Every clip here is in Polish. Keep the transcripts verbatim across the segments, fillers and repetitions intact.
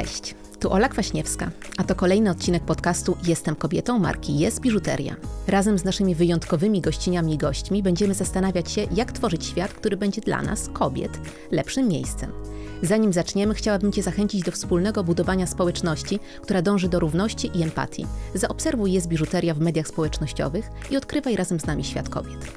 Cześć, tu Ola Kwaśniewska, a to kolejny odcinek podcastu Jestem kobietą marki Jest Biżuteria. Razem z naszymi wyjątkowymi gościniami i gośćmi będziemy zastanawiać się, jak tworzyć świat, który będzie dla nas, kobiet, lepszym miejscem. Zanim zaczniemy, chciałabym Cię zachęcić do wspólnego budowania społeczności, która dąży do równości i empatii. Zaobserwuj Jest Biżuteria w mediach społecznościowych i odkrywaj razem z nami świat kobiet.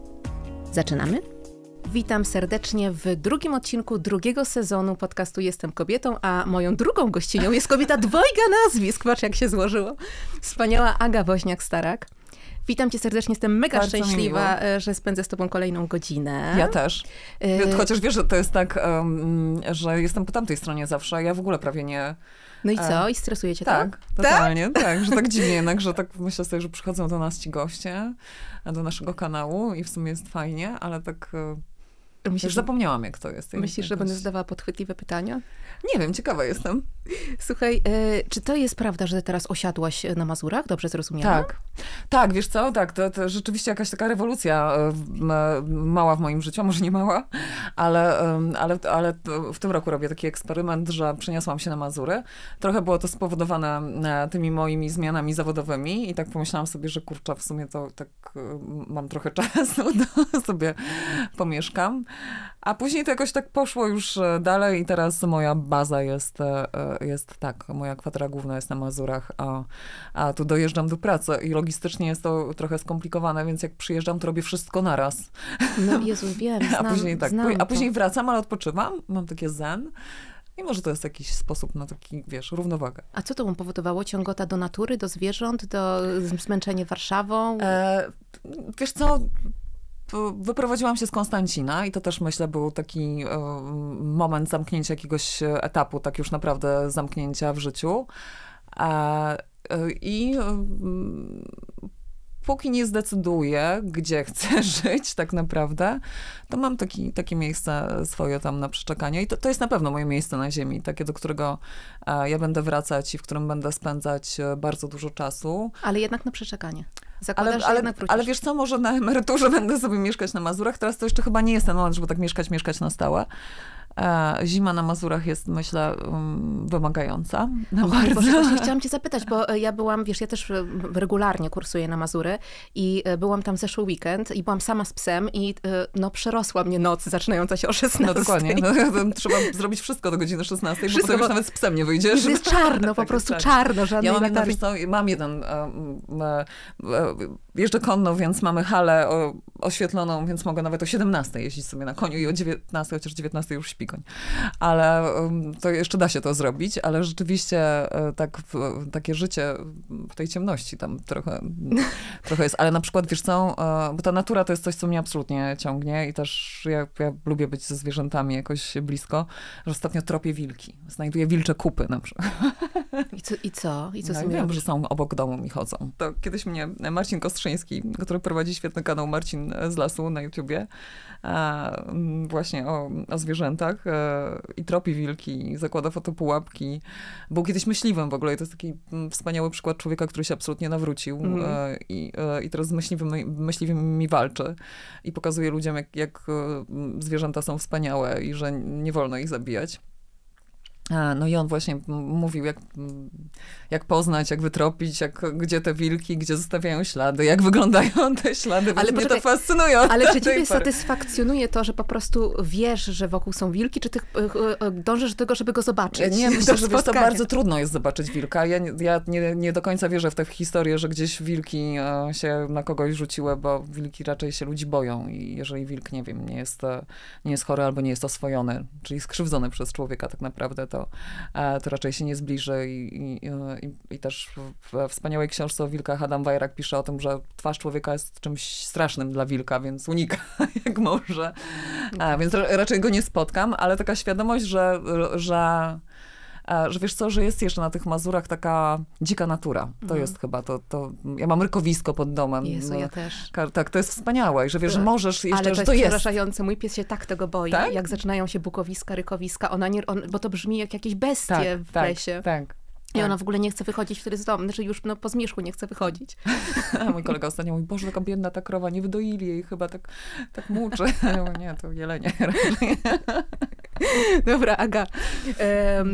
Zaczynamy? Witam serdecznie w drugim odcinku drugiego sezonu podcastu Jestem kobietą, a moją drugą gościnią jest kobieta dwojga nazwisk. Patrz, jak się złożyło. Wspaniała Aga Woźniak-Starak. Witam Cię serdecznie, jestem mega Bardzo szczęśliwa, miło. że spędzę z Tobą kolejną godzinę. Ja też. Y- Chociaż wiesz, że to jest tak, um, że jestem po tamtej stronie zawsze, ja w ogóle prawie nie... No i co? I stresuje Cię tak, to? totalnie, tak? tak, że tak dziwnie jednak, że tak myślę sobie, że przychodzą do nas ci goście, do naszego kanału i w sumie jest fajnie, ale tak... Myślisz, już zapomniałam, jak to jest. Myślisz, jakoś... że będę zadawała podchwytliwe pytania? Nie wiem, ciekawa jestem. Słuchaj, y, czy to jest prawda, że teraz osiadłaś na Mazurach? Dobrze zrozumiałam? Tak. Tak, wiesz co? Tak, to, to rzeczywiście jakaś taka rewolucja y, mała w moim życiu, a może nie mała, ale, y, ale, ale w tym roku robię taki eksperyment, że przeniosłam się na Mazury. Trochę było to spowodowane y, tymi moimi zmianami zawodowymi i tak pomyślałam sobie, że kurczę, w sumie to tak y, mam trochę czasu, to sobie pomieszkam. A później to jakoś tak poszło już dalej i teraz moja baza jest, jest tak, moja kwatera główna jest na Mazurach, a, a tu dojeżdżam do pracy i logistycznie jest to trochę skomplikowane, więc jak przyjeżdżam, to robię wszystko naraz. No Jezu, wiem, znam, a później tak, znam a później to. wracam, ale odpoczywam, mam takie zen. I może to jest jakiś sposób na taki, wiesz, równowagę. A co to powodowało? Ciągota do natury, do zwierząt, do zmęczenie Warszawą? E, wiesz co... Wyprowadziłam się z Konstancina i to też, myślę, był taki y, moment zamknięcia jakiegoś etapu, tak już naprawdę zamknięcia w życiu. A, y, I y, póki nie zdecyduję, gdzie chcę żyć tak naprawdę, to mam taki, takie miejsce swoje tam na przeczekanie. I to, to jest na pewno moje miejsce na ziemi, takie, do którego e, ja będę wracać i w którym będę spędzać bardzo dużo czasu. Ale jednak na przeczekanie. Zakładasz, ale, że ale, jednak wrócisz. ale wiesz co, może na emeryturze będę sobie mieszkać na Mazurach. Teraz to jeszcze chyba nie jest ten moment, żeby tak mieszkać, mieszkać na stałe. E, zima na Mazurach jest, myślę, um, wymagająca. No bardzo. Boże, właśnie chciałam cię zapytać, bo ja byłam, wiesz, ja też regularnie kursuję na Mazury i byłam tam zeszły weekend i byłam sama z psem i no przerosła mnie noc zaczynająca się o szesnastej. No dokładnie. No, trzeba zrobić wszystko do godziny szesnastej, bo potem już nawet z psem nie wyjdziesz. To jest czarno, po prostu czarno, żadnej Ja mam, latarni. wiesz co, mam jeden, um, e, jeżdżę konno, więc mamy halę o, oświetloną, więc mogę nawet o siedemnastej jeździć sobie na koniu i o dziewiętnastej, chociaż dziewiętnastej już śpi koń. Ale um, to jeszcze da się to zrobić, ale rzeczywiście e, tak, w, takie życie w tej ciemności tam trochę, trochę jest. Ale na przykład, wiesz co, e, bo ta natura to jest coś, co mnie absolutnie ciągnie i też ja, ja lubię być ze zwierzętami jakoś blisko, że ostatnio tropię wilki. Znajduję wilcze kupy na przykład. I co? I co, I co no, sobie wiem, robisz? że są obok domu mi chodzą. To kiedyś mnie Marcin Kostrzyński, który prowadzi świetny kanał Marcin z Lasu na YouTubie, a, właśnie o, o zwierzętach e, i tropi wilki, i zakłada fotopułapki. Był kiedyś myśliwym w ogóle i to jest taki wspaniały przykład człowieka, który się absolutnie nawrócił mm. e, i, e, i teraz z myśliwymi, myśliwymi walczy i pokazuje ludziom, jak, jak zwierzęta są wspaniałe i że nie wolno ich zabijać. No i on właśnie mówił, jak, jak poznać, jak wytropić, jak, gdzie te wilki, gdzie zostawiają ślady, jak wyglądają te ślady, więc ale mnie poczekaj, to fascynuje. Ale czy ciebie satysfakcjonuje to, że po prostu wiesz, że wokół są wilki, czy ty dążysz do tego, żeby go zobaczyć? Nie, myślę, że wiesz, to bardzo trudno jest zobaczyć wilka. Ja, ja nie, nie do końca wierzę w tę historię, że gdzieś wilki się na kogoś rzuciły, bo wilki raczej się ludzi boją i jeżeli wilk, nie wiem, nie jest, nie jest chory albo nie jest oswojony, czyli skrzywdzony przez człowieka tak naprawdę, to, to raczej się nie zbliży i, i, i, i też w wspaniałej książce o wilkach Adam Wajrak pisze o tym, że twarz człowieka jest czymś strasznym dla wilka, więc unika jak może. A, więc raczej go nie spotkam, ale taka świadomość, że, że że wiesz co, że jest jeszcze na tych Mazurach taka dzika natura. To mhm. jest chyba to, to... Ja mam rykowisko pod domem. Jezu, ja też. Tak, to jest wspaniałe. I że wiesz, że możesz jeszcze, ale to że jest to jest. przerażające. Mój pies się tak tego boi, tak? Jak zaczynają się bukowiska, rykowiska. Ona nie, on, bo to brzmi jak jakieś bestie tak, w tak, lesie. Tak, I ona w ogóle nie chce wychodzić wtedy z domu. Znaczy już no, po zmierzchu nie chce wychodzić. A mój kolega ostatnio mówi, Boże, taka biedna ta krowa, nie wydoili jej, chyba tak, tak muczy. Ja mówię, nie, to jelenie. Dobra, Aga. Um,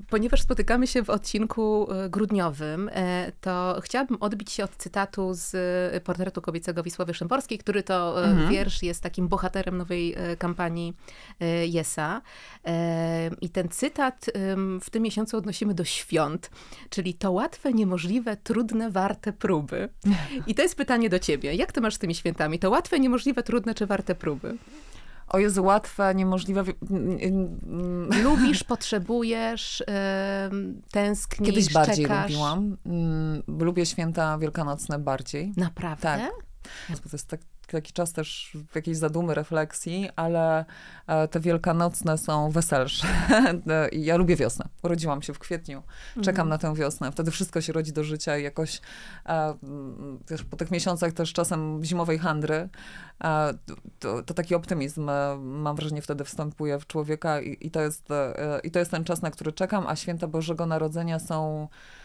Ponieważ spotykamy się w odcinku grudniowym, to chciałabym odbić się od cytatu z portretu kobiecego Wisławy Szymborskiej, który to mhm. wiersz jest takim bohaterem nowej kampanii Yesa. I ten cytat w tym miesiącu odnosimy do świąt, czyli to łatwe, niemożliwe, trudne, warte próby. I to jest pytanie do ciebie. Jak ty masz z tymi świętami? To łatwe, niemożliwe, trudne czy warte próby? O Jezu, łatwe, niemożliwe. Lubisz, potrzebujesz, yy, tęsknisz, Kiedyś bardziej czekasz. lubiłam. Lubię święta wielkanocne bardziej. Naprawdę? Tak. To jest tak, taki czas też jakiejś zadumy, refleksji, ale te wielkanocne są weselsze. Ja lubię wiosnę. Urodziłam się w kwietniu. Czekam mhm. na tę wiosnę. Wtedy wszystko się rodzi do życia i jakoś też po tych miesiącach też czasem zimowej handry, to, to taki optymizm, mam wrażenie, wtedy wstępuje w człowieka i, i, to jest, i to jest ten czas, na który czekam, a święta Bożego Narodzenia są...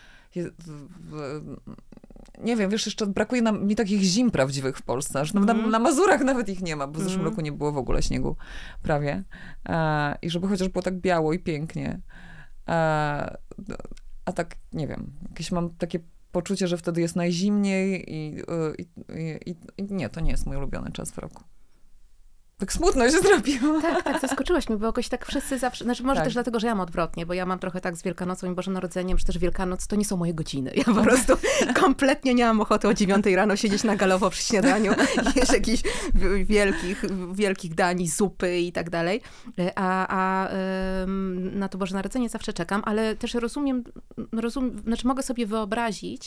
Nie wiem, wiesz, jeszcze brakuje nam, mi takich zim prawdziwych w Polsce. Że mm. na, na Mazurach nawet ich nie ma, bo w zeszłym mm. roku nie było w ogóle śniegu prawie. E, I żeby chociaż było tak biało i pięknie. E, a tak, nie wiem, jakieś mam takie poczucie, że wtedy jest najzimniej i, i, i, i nie, to nie jest mój ulubiony czas w roku. Tak smutno się zrobiło. Tak, tak, zaskoczyłaś mnie, bo jakoś tak wszyscy zawsze, znaczy może tak. też dlatego, że ja mam odwrotnie, bo ja mam trochę tak z Wielkanocą i Bożym Narodzeniem, że też Wielkanoc to nie są moje godziny. Ja po prostu kompletnie nie mam ochoty o dziewiątej rano siedzieć na galowo przy śniadaniu i jeść jakichś wielkich, wielkich dań, zupy i tak dalej. A, a na to Boże Narodzenie zawsze czekam, ale też rozumiem, rozumiem, znaczy mogę sobie wyobrazić,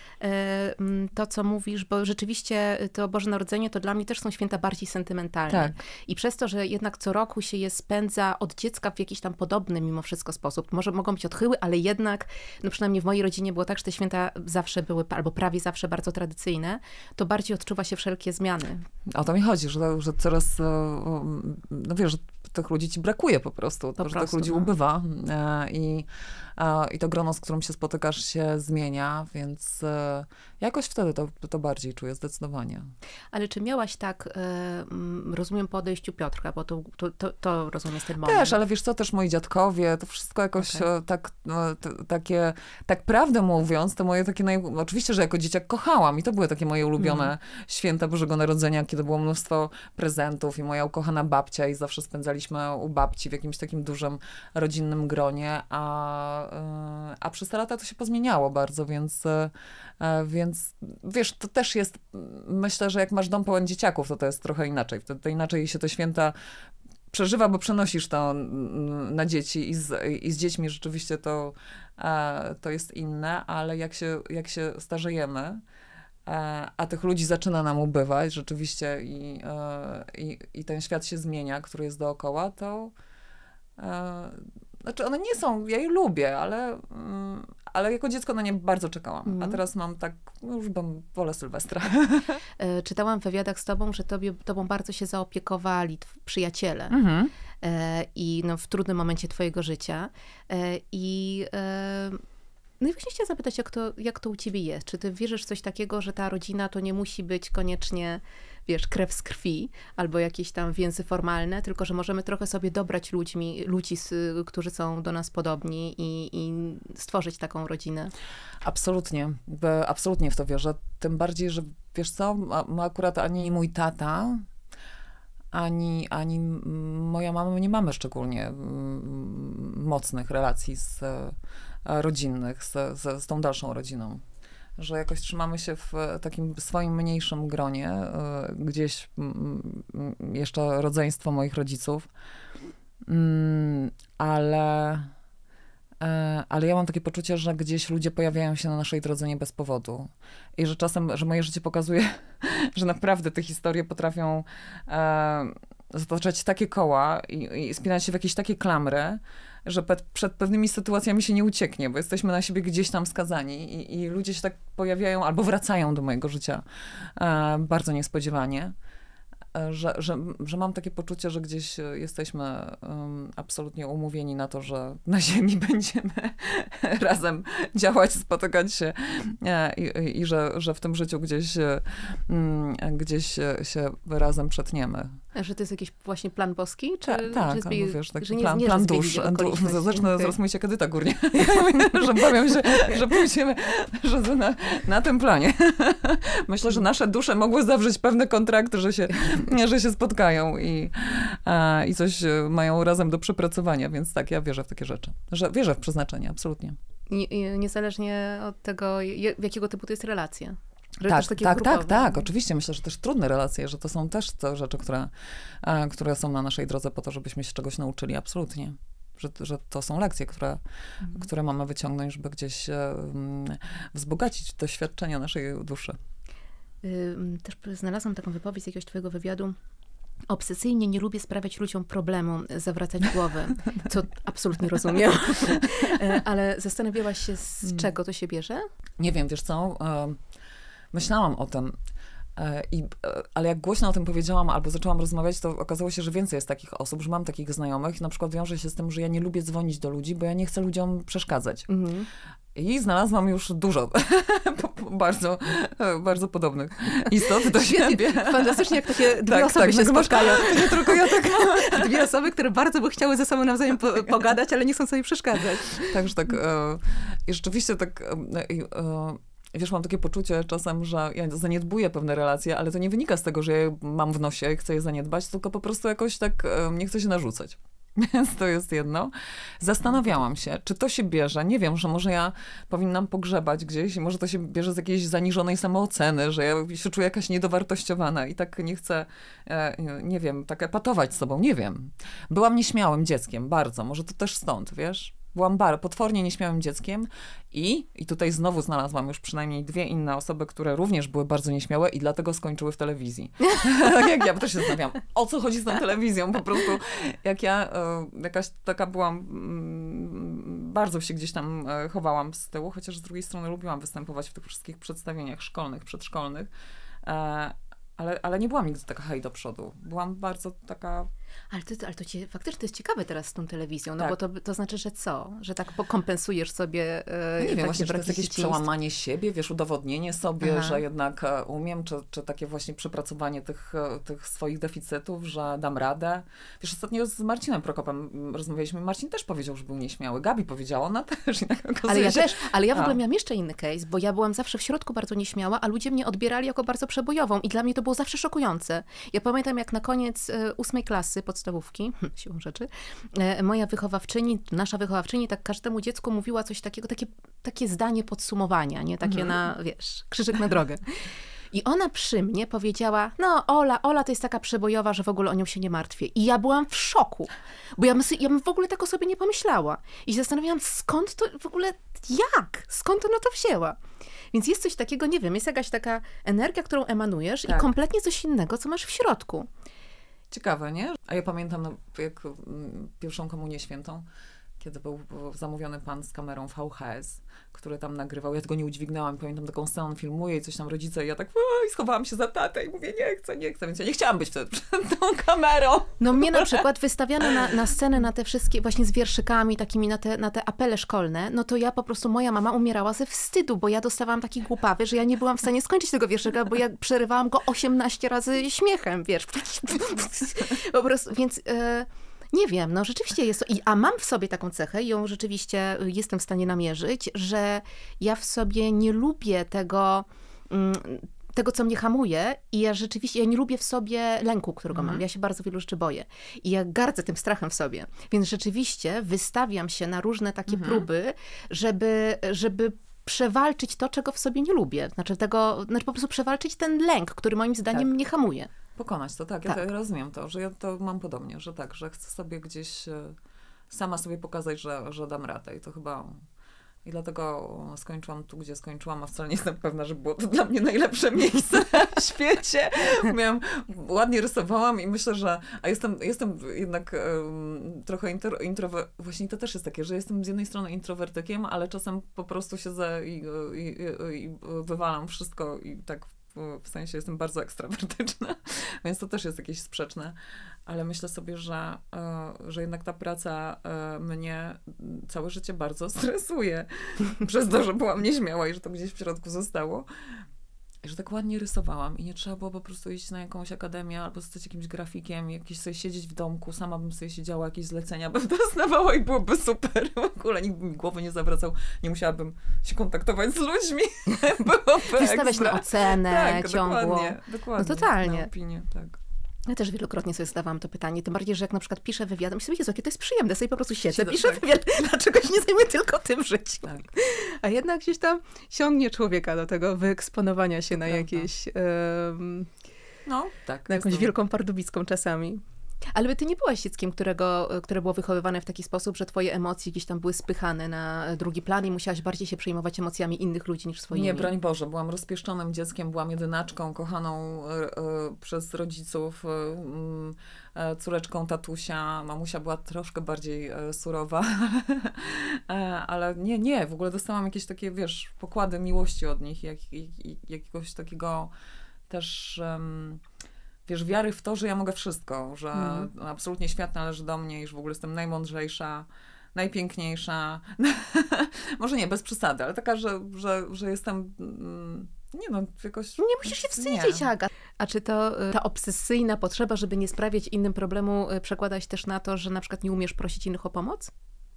to, co mówisz, bo rzeczywiście to Boże Narodzenie to dla mnie też są święta bardziej sentymentalne. Tak. I przez to, że jednak co roku się je spędza od dziecka w jakiś tam podobny mimo wszystko sposób. Może mogą być odchyły, ale jednak, no przynajmniej w mojej rodzinie było tak, że te święta zawsze były, albo prawie zawsze bardzo tradycyjne, to bardziej odczuwa się wszelkie zmiany. O to mi chodzi, że, że coraz, no wiesz, że tych ludzi ci brakuje po prostu, po że prostu, tych ludzi no. ubywa i, i to grono, z którym się spotykasz, się zmienia, więc jakoś wtedy to, to bardziej czuję, zdecydowanie. Ale czy miałaś tak, rozumiem, po odejściu Piotrka, bo to, to, to, to rozumiem jest ten moment. Też, ale wiesz co, też moi dziadkowie, to wszystko jakoś okay. tak, no, t, takie, tak prawdę mówiąc, to moje takie, naj... oczywiście, że jako dzieciak kochałam i to były takie moje ulubione mm. święta Bożego Narodzenia, kiedy było mnóstwo prezentów i moja ukochana babcia i zawsze spędzaliśmy u babci w jakimś takim dużym rodzinnym gronie, a, a przez te lata to się pozmieniało bardzo, więc, więc wiesz, to też jest, myślę, że jak masz dom pełen dzieciaków, to to jest trochę inaczej. Wtedy to inaczej się te święta przeżywa, bo przenosisz to na dzieci i z, i z dziećmi rzeczywiście to, to jest inne, ale jak się, jak się starzejemy, a tych ludzi zaczyna nam ubywać rzeczywiście i, i, i ten świat się zmienia, który jest dookoła, to znaczy one nie są, ja je lubię, ale, ale jako dziecko na nie bardzo czekałam. Mm. A teraz mam tak, no już bym, wolę Sylwestra. Czytałam w wywiadach z tobą, że tobie, tobą bardzo się zaopiekowali przyjaciele mm-hmm. i no, w trudnym momencie twojego życia. I No i właśnie chciałam zapytać, jak to, jak to u ciebie jest? Czy ty wierzysz w coś takiego, że ta rodzina to nie musi być koniecznie, wiesz, krew z krwi, albo jakieś tam więzy formalne, tylko że możemy trochę sobie dobrać ludźmi, ludzi, którzy są do nas podobni i, i stworzyć taką rodzinę? Absolutnie. Absolutnie w to wierzę. Tym bardziej, że wiesz co, ma akurat ani mój tata, ani, ani moja mama, nie mamy szczególnie mocnych relacji z rodzinnych, z, z, z tą dalszą rodziną. Że jakoś trzymamy się w takim swoim mniejszym gronie, gdzieś jeszcze rodzeństwo moich rodziców, ale, ale ja mam takie poczucie, że gdzieś ludzie pojawiają się na naszej drodze nie bez powodu. I że czasem, że moje życie pokazuje, że naprawdę te historie potrafią zataczać takie koła i, i spinać się w jakieś takie klamry, że pe- przed pewnymi sytuacjami się nie ucieknie, bo jesteśmy na siebie gdzieś tam skazani i, i ludzie się tak pojawiają albo wracają do mojego życia e, bardzo niespodziewanie, e, że, że, że mam takie poczucie, że gdzieś jesteśmy um, absolutnie umówieni na to, że na ziemi będziemy razem działać, spotykać się e, i, i że, że w tym życiu gdzieś, e, gdzieś się razem przetniemy. Że to jest jakiś właśnie plan boski? Czy, Ta, tak, czy jest, albo wiesz, taki że nie, plan, nie, plan że dusz. okoliczności. Zacznę Okay. zaraz mówić jak Edyta Górniak, że bawiam się, że pójdziemy że na, na tym planie. Myślę, że nasze dusze mogły zawrzeć pewne kontrakty, że się, że się spotkają i, a, i coś mają razem do przepracowania, więc tak, ja wierzę w takie rzeczy. Że wierzę w przeznaczenie, absolutnie. Nie, niezależnie od tego, jakiego typu to jest relacja. Że tak, tak, tak, tak, tak, oczywiście. Myślę, że też trudne relacje, że to są też te rzeczy, które, a, które są na naszej drodze po to, żebyśmy się czegoś nauczyli, absolutnie. Że, że to są lekcje, które, mhm. które mamy wyciągnąć, żeby gdzieś um, wzbogacić doświadczenia naszej duszy. Też znalazłam taką wypowiedź z jakiegoś twojego wywiadu. Obsesyjnie nie lubię sprawiać ludziom problemu, zawracać głowę, co absolutnie rozumiem. Ale zastanawiałaś się, z hmm. czego to się bierze? Nie wiem, wiesz co, myślałam o tym, i, ale jak głośno o tym powiedziałam albo zaczęłam rozmawiać, to okazało się, że więcej jest takich osób, że mam takich znajomych i na przykład wiąże się z tym, że ja nie lubię dzwonić do ludzi, bo ja nie chcę ludziom przeszkadzać. Mhm. I znalazłam już dużo bardzo, bardzo podobnych istot do siebie. Fantastycznie, jak takie dwie tak, osoby tak, się spotkają. Nie tylko ja tak mam. Dwie osoby, które bardzo by chciały ze sobą nawzajem po, pogadać, ale nie chcą sobie przeszkadzać. Także tak, e, i rzeczywiście tak, e, e, wiesz, mam takie poczucie czasem, że ja zaniedbuję pewne relacje, ale to nie wynika z tego, że ja mam w nosie i chcę je zaniedbać, tylko po prostu jakoś tak e, nie chcę się narzucać. Więc to jest jedno. Zastanawiałam się, czy to się bierze, nie wiem, że może ja powinnam pogrzebać gdzieś i może to się bierze z jakiejś zaniżonej samooceny, że ja się czuję jakaś niedowartościowana i tak nie chcę, nie wiem, tak epatować sobą, nie wiem. Byłam nieśmiałym dzieckiem, bardzo, może to też stąd, wiesz? Byłam bar, potwornie nieśmiałym dzieckiem i, i tutaj znowu znalazłam już przynajmniej dwie inne osoby, które również były bardzo nieśmiałe i dlatego skończyły w telewizji. Tak jak ja też się zastanawiam, o co chodzi z tą telewizją, po prostu jak ja y, jakaś taka byłam, y, bardzo się gdzieś tam y, chowałam z tyłu, chociaż z drugiej strony lubiłam występować w tych wszystkich przedstawieniach szkolnych, przedszkolnych, y, ale, ale nie byłam nigdy taka hej do przodu. Byłam bardzo taka... Ale to, ale to ci, faktycznie to jest ciekawe teraz z tą telewizją, no tak. bo to, to znaczy, że co? Że tak pokompensujesz sobie e, no nie wiem, właśnie, że to jest jakieś przełamanie siebie, wiesz, udowodnienie sobie, Aha. że jednak umiem, czy, czy takie właśnie przepracowanie tych, tych swoich deficytów, że dam radę. Wiesz, ostatnio z Marcinem Prokopem rozmawialiśmy, Marcin też powiedział, że był nieśmiały. Gabi powiedziała, ona też. I tak ale ja się... też, ale ja w a. ogóle miałam jeszcze inny case, bo ja byłam zawsze w środku bardzo nieśmiała, a ludzie mnie odbierali jako bardzo przebojową i dla mnie to było zawsze szokujące. Ja pamiętam, jak na koniec ósmej klasy podstawówki, siłą rzeczy, moja wychowawczyni, nasza wychowawczyni tak każdemu dziecku mówiła coś takiego, takie, takie zdanie podsumowania, nie? Takie mhm. na, wiesz, krzyżyk na drogę. I ona przy mnie powiedziała, no Ola, Ola to jest taka przebojowa, że w ogóle o nią się nie martwię. I ja byłam w szoku, bo ja, ja bym w ogóle tak o sobie nie pomyślała. I się zastanawiałam, skąd to w ogóle, jak? Skąd ona to wzięła? Więc jest coś takiego, nie wiem, jest jakaś taka energia, którą emanujesz tak. i kompletnie coś innego, co masz w środku. Ciekawe, nie? A ja pamiętam, no, jak pierwszą komunię świętą, kiedy był zamówiony pan z kamerą V H S, który tam nagrywał, ja tego nie udźwignęłam, pamiętam taką scenę, on filmuje i coś tam rodzice i ja tak i schowałam się za tatę i mówię, nie chcę, nie chcę, więc ja nie chciałam być wtedy przed tą kamerą. No mnie na przykład wystawiano na, na scenę na te wszystkie właśnie z wierszykami, takimi na te, na te apele szkolne, no to ja po prostu, moja mama umierała ze wstydu, bo ja dostawałam taki głupawy, że ja nie byłam w stanie skończyć tego wierszyka, bo ja przerywałam go osiemnaście razy śmiechem, wiesz. Po prostu, więc... Yy... Nie wiem, no rzeczywiście jest to, I, a mam w sobie taką cechę i ją rzeczywiście jestem w stanie namierzyć, że ja w sobie nie lubię tego, tego co mnie hamuje i ja rzeczywiście, ja nie lubię w sobie lęku, którego mhm. mam. Ja się bardzo wielu rzeczy boję i ja gardzę tym strachem w sobie, więc rzeczywiście wystawiam się na różne takie mhm. próby, żeby, żeby przewalczyć to, czego w sobie nie lubię. Znaczy tego, znaczy po prostu przewalczyć ten lęk, który moim zdaniem tak. mnie hamuje. Pokonać to, tak. Ja tak. to rozumiem to, że ja to mam podobnie, że tak, że chcę sobie gdzieś sama sobie pokazać, że, że dam radę i to chyba... I dlatego skończyłam tu, gdzie skończyłam, a wcale nie jestem pewna, że było to dla mnie najlepsze miejsce na świecie. Miałam, ładnie rysowałam i myślę, że... A jestem, jestem jednak um, trochę intro, intrower... Właśnie to też jest takie, że jestem z jednej strony introwertykiem, ale czasem po prostu siedzę i, i, i, i wywalam wszystko i tak w sensie jestem bardzo ekstrawertyczna, więc to też jest jakieś sprzeczne, ale myślę sobie, że, że jednak ta praca mnie całe życie bardzo stresuje przez to, że byłam nieśmiała i że to gdzieś w środku zostało. że tak ładnie rysowałam i nie trzeba było po prostu iść na jakąś akademię albo zostać jakimś grafikiem, jakieś sobie siedzieć w domku, sama bym sobie siedziała, jakieś zlecenia bym dostawała i byłoby super. W ogóle nikt by mi głowy nie zawracał, nie musiałabym się kontaktować z ludźmi. Wystawiać na ocenę tak, ciągłą. Dokładnie, dokładnie. No totalnie. Na opinię, tak. Ja też wielokrotnie sobie zadawałam to pytanie, tym bardziej, że jak na przykład piszę wywiad, myślę sobie, Jezu, jakie to jest przyjemne, sobie po prostu siedzę, Siedzę, piszę tak. wywiad, dlaczego się nie zajmuję tylko tym życiem. Tak. A jednak gdzieś tam ciągnie człowieka do tego wyeksponowania się na prawda. jakieś, um, No, tak. na jakąś jest to- wielką pardubicką czasami. Ale ty nie byłaś dzieckiem, którego, które było wychowywane w taki sposób, że twoje emocje gdzieś tam były spychane na drugi plan i musiałaś bardziej się przejmować emocjami innych ludzi niż swoimi. Nie, broń Boże, byłam rozpieszczonym dzieckiem, byłam jedynaczką, kochaną e, e, przez rodziców, e, mm, e, córeczką tatusia. Mamusia była troszkę bardziej e, surowa, e, ale nie, nie, w ogóle dostałam jakieś takie, wiesz, pokłady miłości od nich, jak, jak, jakiegoś takiego też... em, wiesz, wiary w to, że ja mogę wszystko, że Mhm. absolutnie świat należy do mnie i że w ogóle jestem najmądrzejsza, najpiękniejsza. Może nie, bez przesady, ale taka, że, że, że jestem, mm, nie no, jakoś... Nie musisz się wstydzić, Nie. Aga. A czy to y, ta obsesyjna potrzeba, żeby nie sprawiać innym problemu, y, przekłada się też na to, że na przykład nie umiesz prosić innych o pomoc?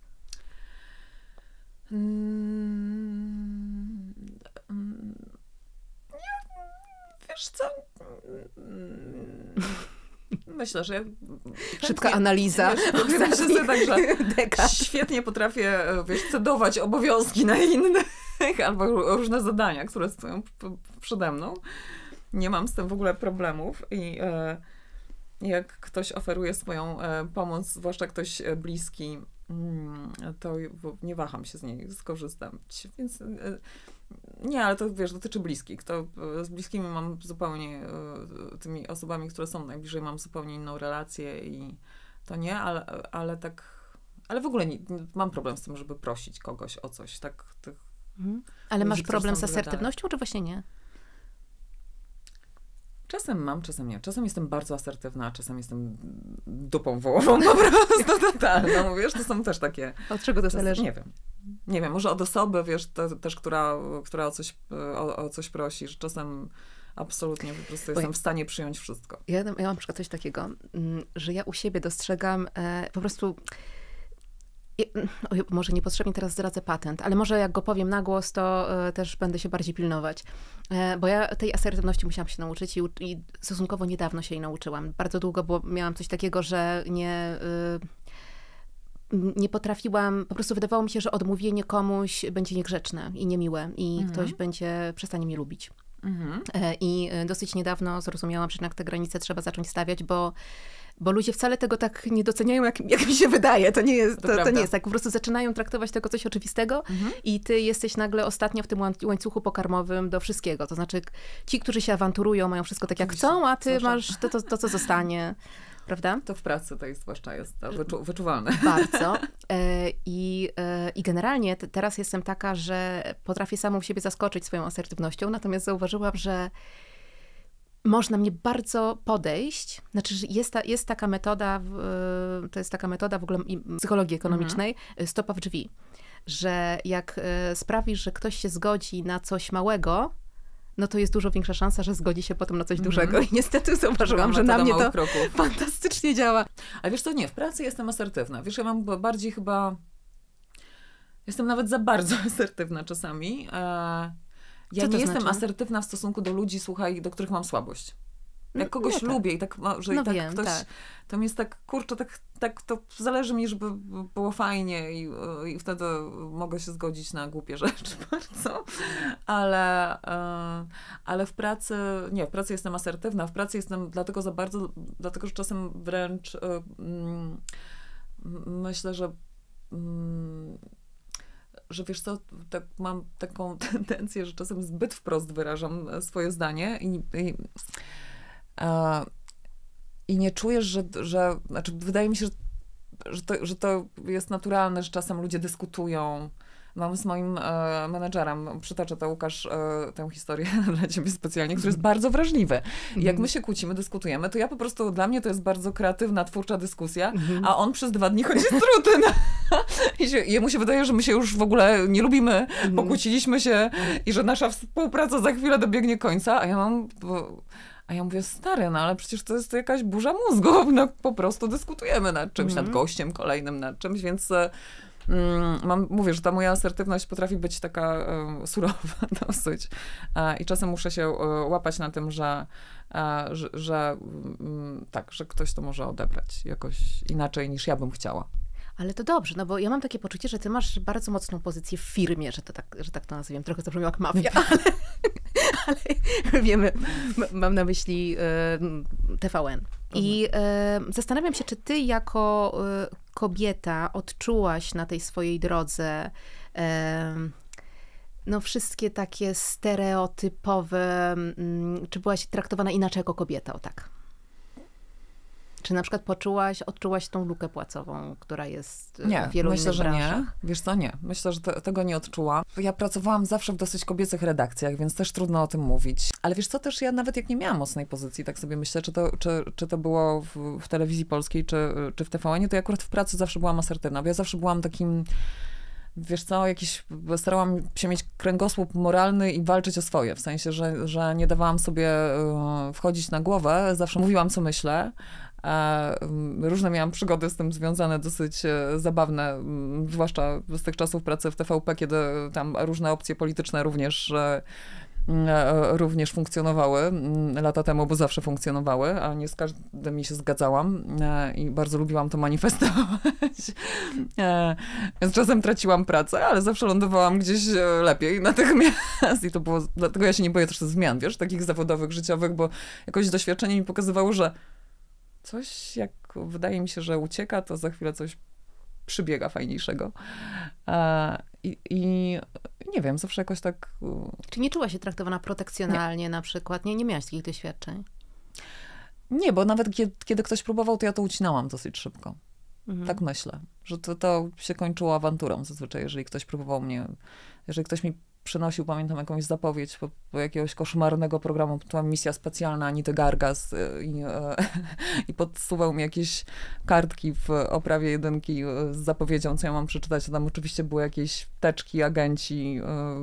Mm, mm, nie, wiesz co? Mm, Myślę, że ja Szybka analiza. Wiesz, myślę sobie tak, że Dekad. świetnie potrafię, wiesz, cedować obowiązki na innych albo różne zadania, które stoją p- przede mną. Nie mam z tym w ogóle problemów i e, jak ktoś oferuje swoją e, pomoc, zwłaszcza ktoś e, bliski, mm, to nie waham się z niej skorzystać. Więc e, nie, ale to wiesz, dotyczy bliskich. To e, z bliskimi mam zupełnie, e, tymi osobami, które są najbliżej, mam zupełnie inną relację i to nie, ale, ale tak, ale w ogóle nie, mam problem z tym, żeby prosić kogoś o coś. Tak, tak. Mhm. Ale Ludzi, masz którzy problem są z trochę asertywnością, czy właśnie nie? Czasem mam, czasem nie. Czasem jestem bardzo asertywna, a czasem jestem dupą wołową po prostu totalną, wiesz, to są też takie... Od czego to Czasem, zależy? nie wiem. Nie wiem, może od osoby, wiesz, to, też, która, która o, coś, o, o coś prosi, że czasem absolutnie po prostu jestem Oj. w stanie przyjąć wszystko. Ja, ja mam na przykład coś takiego, mm, że ja u siebie dostrzegam e, po prostu... I- Oj, może niepotrzebnie teraz zdradzę patent, ale może jak go powiem na głos, to e, też będę się bardziej pilnować. E, bo ja tej asertywności musiałam się nauczyć i, u- i stosunkowo niedawno się jej nauczyłam. Bardzo długo było, miałam coś takiego, że nie... y, nie potrafiłam, po prostu wydawało mi się, że odmówienie komuś będzie niegrzeczne i niemiłe i Mhm. ktoś będzie, przestanie mnie lubić. Mhm. E, I e, dosyć niedawno zrozumiałam, że jednak te granice trzeba zacząć stawiać, bo, bo ludzie wcale tego tak nie doceniają, jak, jak mi się wydaje. To nie jest, To to, to prawda. nie jest tak. Po prostu zaczynają traktować tego coś oczywistego Mhm. i ty jesteś nagle ostatnio w tym łań- łańcuchu pokarmowym do wszystkiego. To znaczy ci, którzy się awanturują, mają wszystko tak jak Oczywiście. chcą, a ty Zwłaszcza- masz to, to, to, co zostanie. Prawda? To w pracy to jest zwłaszcza jest to wyczu, wyczuwalne. Bardzo. E, I, e, I generalnie te- teraz jestem taka, że potrafię samą siebie zaskoczyć swoją asertywnością, natomiast zauważyłam, że można mnie bardzo podejść. Znaczy, że jest, ta, jest taka metoda, w- e, to jest taka metoda w ogóle i- psychologii ekonomicznej, e, stopa w drzwi. Że jak e, sprawisz, że ktoś się zgodzi na coś małego, no to jest dużo większa szansa, że zgodzi się potem na coś Mhm. dużego. I niestety zauważyłam, że na Metoda mnie małych to kroków. fantastycznie działa. Ale wiesz co, nie, w pracy jestem asertywna. Wiesz, ja mam b- bardziej chyba... Jestem nawet za bardzo asertywna czasami. E, ja Co nie to jestem znaczy? asertywna w stosunku do ludzi, słuchaj, do których mam słabość. Jak No, kogoś no tak. lubię i tak, ma- że No i tak wiem, ktoś... tak. To mi jest tak, kurczę, tak, tak to zależy mi, żeby było fajnie i, i wtedy mogę się zgodzić na głupie rzeczy bardzo. Ale, e, ale w pracy, nie, w pracy jestem asertywna. W pracy jestem dlatego za bardzo, dlatego, że czasem wręcz e, mm, myślę, że mm, że wiesz co, tak mam taką tendencję, że czasem zbyt wprost wyrażam swoje zdanie i, i, a, i nie czujesz, że, że, znaczy wydaje mi się, że, że, to, że to jest naturalne, że czasem ludzie dyskutują. Mam z moim e, menedżerem, przytoczę to, Łukasz, e, tę historię dla ciebie specjalnie, który jest bardzo wrażliwy. I jak my się kłócimy, dyskutujemy, to ja po prostu, dla mnie to jest bardzo kreatywna, twórcza dyskusja, a on przez dwa dni chodzi z trudem. I się, jemu się wydaje, że my się już w ogóle nie lubimy, Mhm. pokłóciliśmy się i że nasza współpraca za chwilę dobiegnie końca, a ja mam... Bo, a ja mówię, stary, no ale przecież to jest jakaś burza mózgu, no po prostu dyskutujemy nad czymś, Mhm. nad gościem kolejnym, nad czymś, więc mm, mam, mówię, że ta moja asertywność potrafi być taka e, surowa dosyć e, i czasem muszę się e, łapać na tym, że, e, że, że mm, tak, że ktoś to może odebrać jakoś inaczej niż ja bym chciała. Ale to dobrze, no bo ja mam takie poczucie, że ty masz bardzo mocną pozycję w firmie, że to tak, że tak to nazywam. Trochę to brzmi jak mafia, ale, ale wiemy, m- mam na myśli e, T V N. I e, zastanawiam się, czy ty jako e, kobieta odczułaś na tej swojej drodze e, no wszystkie takie stereotypowe, mm, czy byłaś traktowana inaczej jako kobieta, o tak? Czy na przykład poczułaś, odczułaś tą lukę płacową, która jest Nie, w wielu myślę, innych że branżach? nie. Wiesz co, nie. Myślę, że te, tego nie odczułam. Ja pracowałam zawsze w dosyć kobiecych redakcjach, więc też trudno o tym mówić. Ale wiesz co, też ja nawet jak nie miałam mocnej pozycji, tak sobie myślę, czy to, czy, czy to było w, w telewizji polskiej, czy, czy w T V N-ie, to ja akurat w pracy zawsze byłam asertywna, bo ja zawsze byłam takim... Wiesz co, jakiś, starałam się mieć kręgosłup moralny i walczyć o swoje. W sensie, że, że nie dawałam sobie y, wchodzić na głowę. Zawsze mówiłam, co myślę. E, różne miałam przygody z tym związane, dosyć e, zabawne, m, zwłaszcza z tych czasów pracy w T V P, kiedy tam różne opcje polityczne również e, e, również funkcjonowały m, lata temu, bo zawsze funkcjonowały, a nie z każdym się zgadzałam e, i bardzo lubiłam to manifestować. E, więc czasem traciłam pracę, ale zawsze lądowałam gdzieś e, lepiej natychmiast i to było, dlatego ja się nie boję też zmian, wiesz, takich zawodowych, życiowych, bo jakoś doświadczenie mi pokazywało, że coś, jak wydaje mi się, że ucieka, to za chwilę coś przybiega fajniejszego. E, i, I nie wiem, zawsze jakoś tak... Czy nie czułaś się traktowana protekcjonalnie nie. na przykład? Nie, nie miałaś takich doświadczeń? Nie, bo nawet kiedy, kiedy ktoś próbował, to ja to ucinałam dosyć szybko. Mhm. Tak myślę, że to, to się kończyło awanturą zazwyczaj, jeżeli ktoś próbował mnie, jeżeli ktoś mi przynosił, pamiętam, jakąś zapowiedź po, po jakiegoś koszmarnego programu, to była misja specjalna Anity Gargas i, e, i podsuwał mi jakieś kartki w oprawie jedynki z zapowiedzią, co ja mam przeczytać. Tam oczywiście były jakieś teczki, agenci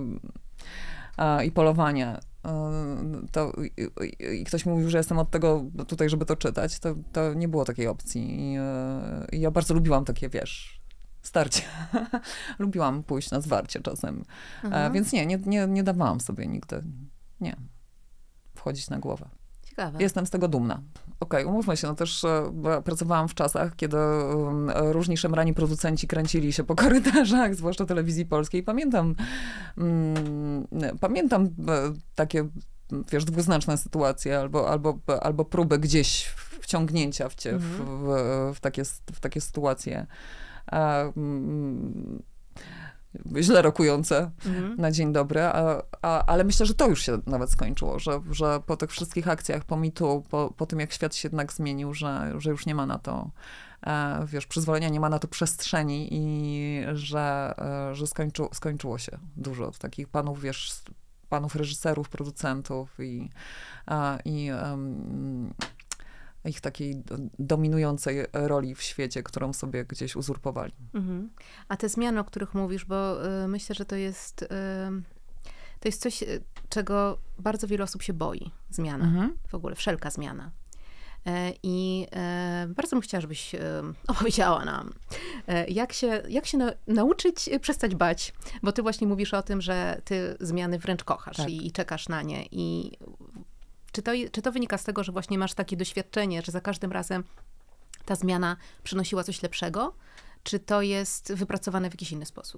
e, i polowanie. To, i, i ktoś mówił, że jestem od tego tutaj, żeby to czytać, to, to nie było takiej opcji. I, i ja bardzo lubiłam takie, wiesz, starcie. Lubiłam pójść na zwarcie czasem. Mhm. Więc nie, nie, nie, nie dawałam sobie nigdy, nie, wchodzić na głowę. Ciekawe. Jestem z tego dumna. Okej, okay, umówmy się, no też e, pracowałam w czasach, kiedy e, różni szemrani producenci kręcili się po korytarzach, zwłaszcza telewizji polskiej. Pamiętam, mm, pamiętam e, takie, wiesz, dwuznaczne sytuacje albo, albo, albo próby gdzieś wciągnięcia w, cie, Mhm. w, w, w, takie, w takie sytuacje. A, mm, źle rokujące Mhm. na dzień dobry, a, a, ale myślę, że to już się nawet skończyło, że, że po tych wszystkich akcjach, po mitu, po, po tym jak świat się jednak zmienił, że, że już nie ma na to, e, wiesz, przyzwolenia, nie ma na to przestrzeni i że, e, że skończy, skończyło się dużo takich panów, wiesz, panów reżyserów, producentów i, a, i um, ich takiej dominującej roli w świecie, którą sobie gdzieś uzurpowali. Mhm. A te zmiany, o których mówisz, bo y, myślę, że to jest, y, to jest coś, y, czego bardzo wiele osób się boi. Zmiana. Mhm. W ogóle, wszelka zmiana. Y, I y, bardzo bym chciała, żebyś y, opowiedziała nam, y, jak się, jak się na, nauczyć y, przestać bać. Bo ty właśnie mówisz o tym, że ty zmiany wręcz kochasz Tak. i, i czekasz na nie. I Czy to, czy to wynika z tego, że właśnie masz takie doświadczenie, że za każdym razem ta zmiana przynosiła coś lepszego? Czy to jest wypracowane w jakiś inny sposób?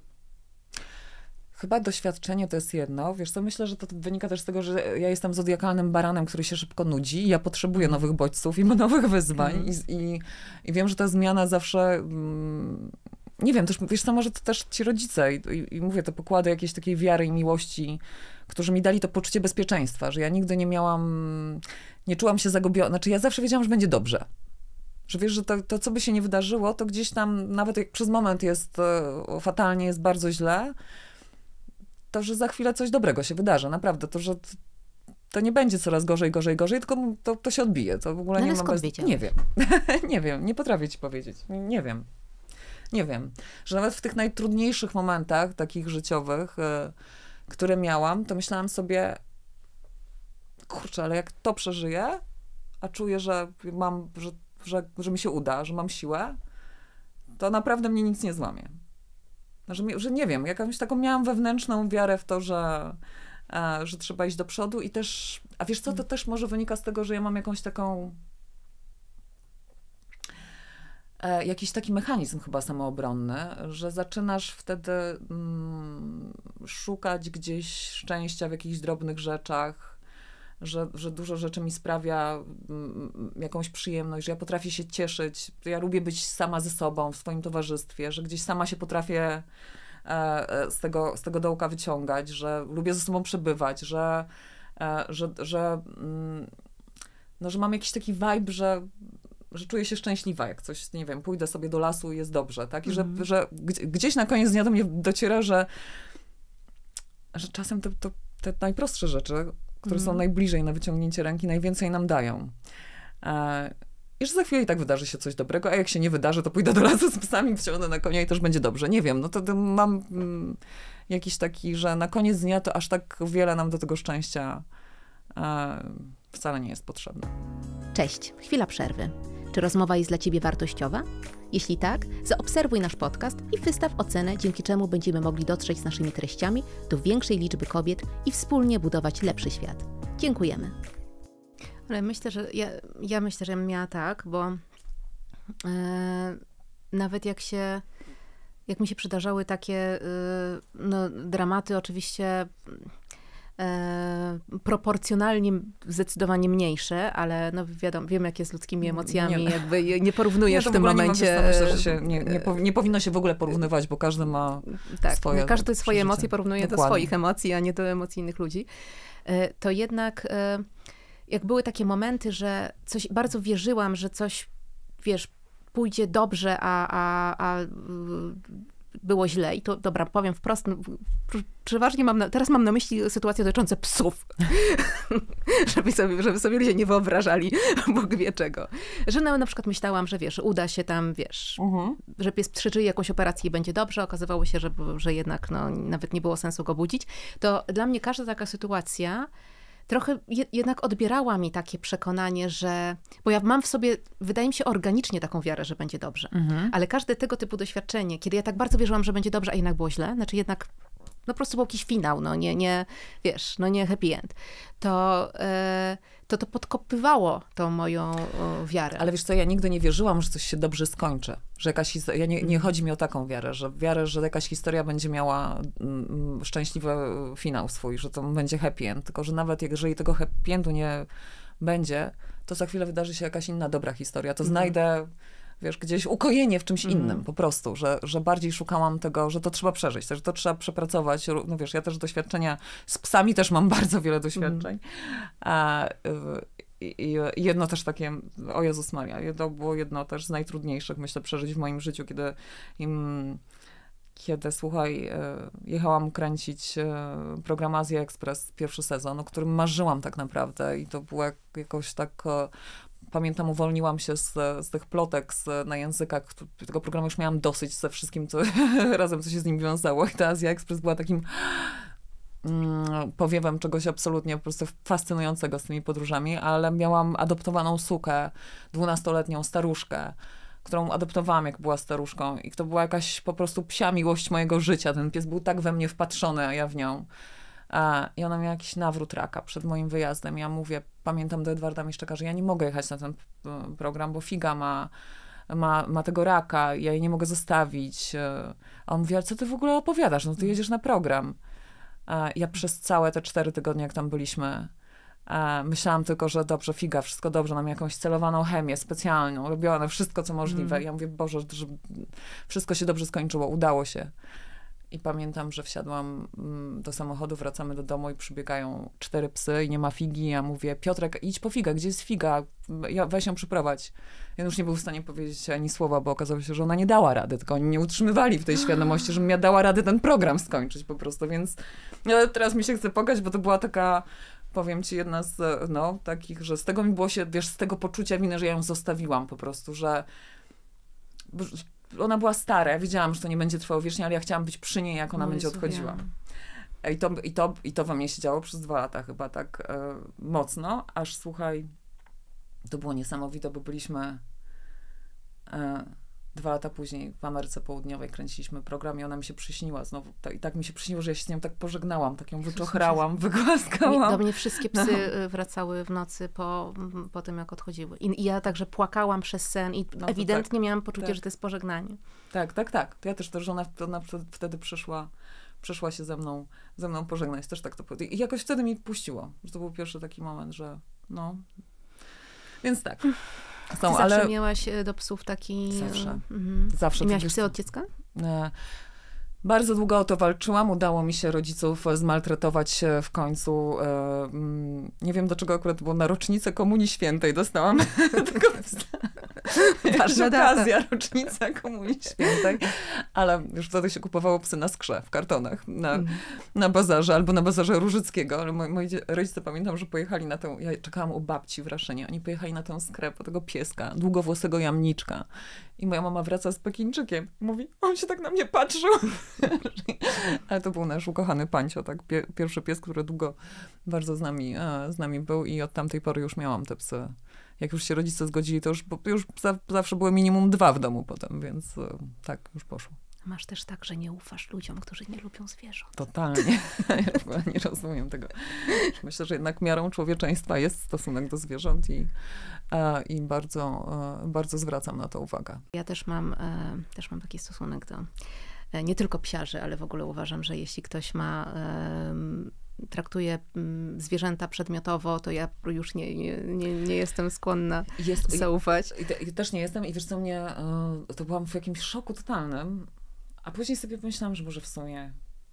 Chyba doświadczenie to jest jedno. Wiesz co, myślę, że to wynika też z tego, że ja jestem zodiakalnym baranem, który się szybko nudzi i ja potrzebuję nowych bodźców i nowych wyzwań. Mhm. I, i, I wiem, że ta zmiana zawsze... Mm, nie wiem, też, wiesz co, może to też ci rodzice i, i, i mówię, te pokłady jakiejś takiej wiary i miłości, którzy mi dali to poczucie bezpieczeństwa, że ja nigdy nie miałam, nie czułam się zagubiona. Znaczy ja zawsze wiedziałam, że będzie dobrze. Że wiesz, że to, to co by się nie wydarzyło, to gdzieś tam, nawet jak przez moment jest e, fatalnie, jest bardzo źle, to, że za chwilę coś dobrego się wydarzy. Naprawdę, to, że t, to nie będzie coraz gorzej, gorzej, gorzej, tylko to, to się odbije. To w ogóle No nie ale ma skąd bez... wiedziałeś? Nie wiem. Nie wiem, nie potrafię ci powiedzieć. Nie wiem. nie wiem, że nawet w tych najtrudniejszych momentach, takich życiowych, y, które miałam, to myślałam sobie, kurczę, ale jak to przeżyję, a czuję, że mam, że, że, że mi się uda, że mam siłę, to naprawdę mnie nic nie złamie. Że, że nie wiem, jakąś taką miałam wewnętrzną wiarę w to, że, e, że trzeba iść do przodu i też, a wiesz co, to też może wynika z tego, że ja mam jakąś taką, e, jakiś taki mechanizm chyba samoobronny, że zaczynasz wtedy mm, szukać gdzieś szczęścia w jakichś drobnych rzeczach, że, że dużo rzeczy mi sprawia mm, jakąś przyjemność, że ja potrafię się cieszyć, ja lubię być sama ze sobą w swoim towarzystwie, że gdzieś sama się potrafię e, z, tego, z tego dołka wyciągać, że lubię ze sobą przebywać, że, e, że, że, mm, no, że mam jakiś taki vibe, że, że czuję się szczęśliwa, jak coś, nie wiem, pójdę sobie do lasu i jest dobrze, tak? I mm. że, że gdzieś na koniec dnia do mnie dociera, że, że czasem to, to, te najprostsze rzeczy, które mm. są najbliżej na wyciągnięcie ręki, najwięcej nam dają. E, I że za chwilę i tak wydarzy się coś dobrego, a jak się nie wydarzy, to pójdę do lasu z psami, wciągnę na konia i też będzie dobrze. Nie wiem, no to, to mam mm, jakiś taki, że na koniec dnia to aż tak wiele nam do tego szczęścia e, wcale nie jest potrzebne. Cześć, chwila przerwy. Czy rozmowa jest dla ciebie wartościowa? Jeśli tak, zaobserwuj nasz podcast i wystaw ocenę, dzięki czemu będziemy mogli dotrzeć z naszymi treściami do większej liczby kobiet i wspólnie budować lepszy świat. Dziękujemy. Ale myślę, że ja, ja myślę, że miała tak, bo e, nawet jak się, jak mi się przydarzały takie e, no, dramaty, oczywiście E, proporcjonalnie zdecydowanie mniejsze, ale no wiadomo, wiem jak jest z ludzkimi emocjami, nie, jakby nie porównujesz nie, w tym momencie. Nie ma, myślę, że się nie, nie, powi- nie powinno się w ogóle porównywać, bo każdy ma tak, swoje każdy swoje przeżycie. Emocje porównuje Dokładnie. do swoich emocji, a nie do emocji innych ludzi. E, to jednak e, jak były takie momenty, że coś, bardzo wierzyłam, że coś, wiesz, pójdzie dobrze, a, a, a było źle i to, dobra, powiem wprost, no, przeważnie mam na, teraz mam na myśli sytuacje dotyczące psów, żeby, sobie, żeby sobie ludzie nie wyobrażali Bóg wie czego. Że no, na przykład myślałam, że wiesz, uda się tam, wiesz, uh-huh. że pies przeżyje jakąś operację i będzie dobrze, okazywało się, że, że jednak no, nawet nie było sensu go budzić. To dla mnie każda taka sytuacja trochę jednak odbierała mi takie przekonanie, że, bo ja mam w sobie, wydaje mi się, organicznie taką wiarę, że będzie dobrze. Mhm. Ale każde tego typu doświadczenie, kiedy ja tak bardzo wierzyłam, że będzie dobrze, a jednak było źle, znaczy jednak no po prostu był jakiś finał, no nie, nie, wiesz, no nie happy end, to, e, to to podkopywało tą moją o, wiarę. Ale wiesz co, ja nigdy nie wierzyłam, że coś się dobrze skończy. Że jakaś historia, ja nie, nie chodzi mi o taką wiarę, że wiarę, że jakaś historia będzie miała mm, szczęśliwy finał swój, że to będzie happy end. Tylko, że nawet jeżeli tego happy endu nie będzie, to za chwilę wydarzy się jakaś inna dobra historia. To mm. znajdę, wiesz, gdzieś ukojenie w czymś mm. innym po prostu, że, że bardziej szukałam tego, że to trzeba przeżyć, że to trzeba przepracować. No wiesz, ja też doświadczenia, z psami też mam bardzo wiele doświadczeń. Mm. A, I jedno też takie, o Jezus Maria, to było jedno też z najtrudniejszych, myślę, przeżyć w moim życiu, kiedy im, kiedy, słuchaj, jechałam kręcić program Azja Express, pierwszy sezon, o którym marzyłam tak naprawdę i to było jak, jakoś tak, pamiętam, uwolniłam się z, z tych plotek z, na językach tego programu, już miałam dosyć ze wszystkim, co razem, co się z nim wiązało i ta Azja Express była takim powiewem czegoś absolutnie po prostu fascynującego z tymi podróżami, ale miałam adoptowaną sukę, dwunastoletnią staruszkę, którą adoptowałam, jak była staruszką i to była jakaś po prostu psia miłość mojego życia. Ten pies był tak we mnie wpatrzony, a ja w nią. I ona miała jakiś nawrót raka przed moim wyjazdem. Ja mówię, pamiętam do Edwarda Miszczaka, że ja nie mogę jechać na ten program, bo Figa ma Ma, ma tego raka, ja jej nie mogę zostawić. A on mówi, ale co ty w ogóle opowiadasz? No ty jedziesz na program. Ja przez całe te cztery tygodnie, jak tam byliśmy, myślałam tylko, że dobrze, Figa, wszystko dobrze, mam jakąś celowaną chemię specjalną, robiłam wszystko, co możliwe. Mm. Ja mówię, Boże, że wszystko się dobrze skończyło, udało się. I pamiętam, że wsiadłam do samochodu, wracamy do domu i przybiegają cztery psy i nie ma Figi. Ja mówię, Piotrek, idź po Figę, gdzie jest Figa? Ja, weź ją przyprowadź. Ja już nie był w stanie powiedzieć ani słowa, bo okazało się, że ona nie dała rady, tylko oni mnie utrzymywali w tej świadomości, że ja dała radę ten program skończyć po prostu, więc ja teraz mi się chce płakać, bo to była taka, powiem ci, jedna z, no, takich, że z tego mi było się, wiesz, z tego poczucia winy, że ja ją zostawiłam po prostu, że ona była stara, ja wiedziałam, że to nie będzie trwało wiecznie, ale ja chciałam być przy niej, jak ona No będzie Jezu, odchodziła. wiem. I to, i, to, I to we mnie się działo przez dwa lata chyba tak e, mocno, aż słuchaj, to było niesamowite, bo byliśmy e, dwa lata później w Ameryce Południowej, kręciliśmy program i ona mi się przyśniła znowu. Ta, I tak mi się przyśniło, że ja się z nią tak pożegnałam, tak ją wyczochrałam, wygłaskałam. Do mnie wszystkie psy No. wracały w nocy po, po tym, jak odchodziły. I, i ja także płakałam przez sen i No to ewidentnie tak, miałam poczucie, tak. że to jest pożegnanie. Tak, tak, tak. Ja też, też ona, ona wtedy przyszła, przyszła się ze mną, ze mną pożegnać, też tak to powiedzieć. I jakoś wtedy mi puściło, że to był pierwszy taki moment, że no. Więc tak. Ty Są, zawsze ale miałaś do psów taki... Zawsze. Mhm. zawsze. I miałaś wiesz psy co, od dziecka? e, Bardzo długo o to walczyłam. Udało mi się rodziców zmaltretować w końcu. E, mm, nie wiem, do czego akurat, bo na rocznicę Komunii Świętej dostałam tego psa. Ważna okazja, rocznica Komunii Świętej. Ale już wtedy się kupowało psy na skrze, w kartonach, na, Mm. na bazarze, albo na bazarze Różyckiego. Ale moi, moi dzie- rodzice, pamiętam, że pojechali na tę, ja czekałam u babci w Raszynie, oni pojechali na tę skrę po tego pieska, długowłosego jamniczka. I moja mama wraca z Pekińczykiem. Mówi, on się tak na mnie patrzył. Ale to był nasz ukochany Pancio, tak? Pie- pierwszy pies, który długo bardzo z nami, e, z nami był i od tamtej pory już miałam te psy. Jak już się rodzice zgodzili, to już, bo już za, zawsze było minimum dwa w domu potem, więc e, tak, już poszło. Masz też tak, że nie ufasz ludziom, którzy nie lubią zwierząt. Totalnie. Ja w ogóle nie rozumiem tego. Myślę, że jednak miarą człowieczeństwa jest stosunek do zwierząt i, e, i bardzo, e, bardzo zwracam na to uwagę. Ja też mam, e, też mam taki stosunek do e, nie tylko psiarzy, ale w ogóle uważam, że jeśli ktoś ma, e, traktuje m, zwierzęta przedmiotowo, to ja już nie, nie, nie, nie jestem skłonna Jest, zaufać. I, te, I też nie jestem i wiesz co, mnie, y, to byłam w jakimś szoku totalnym, a później sobie pomyślałam, że może w sumie,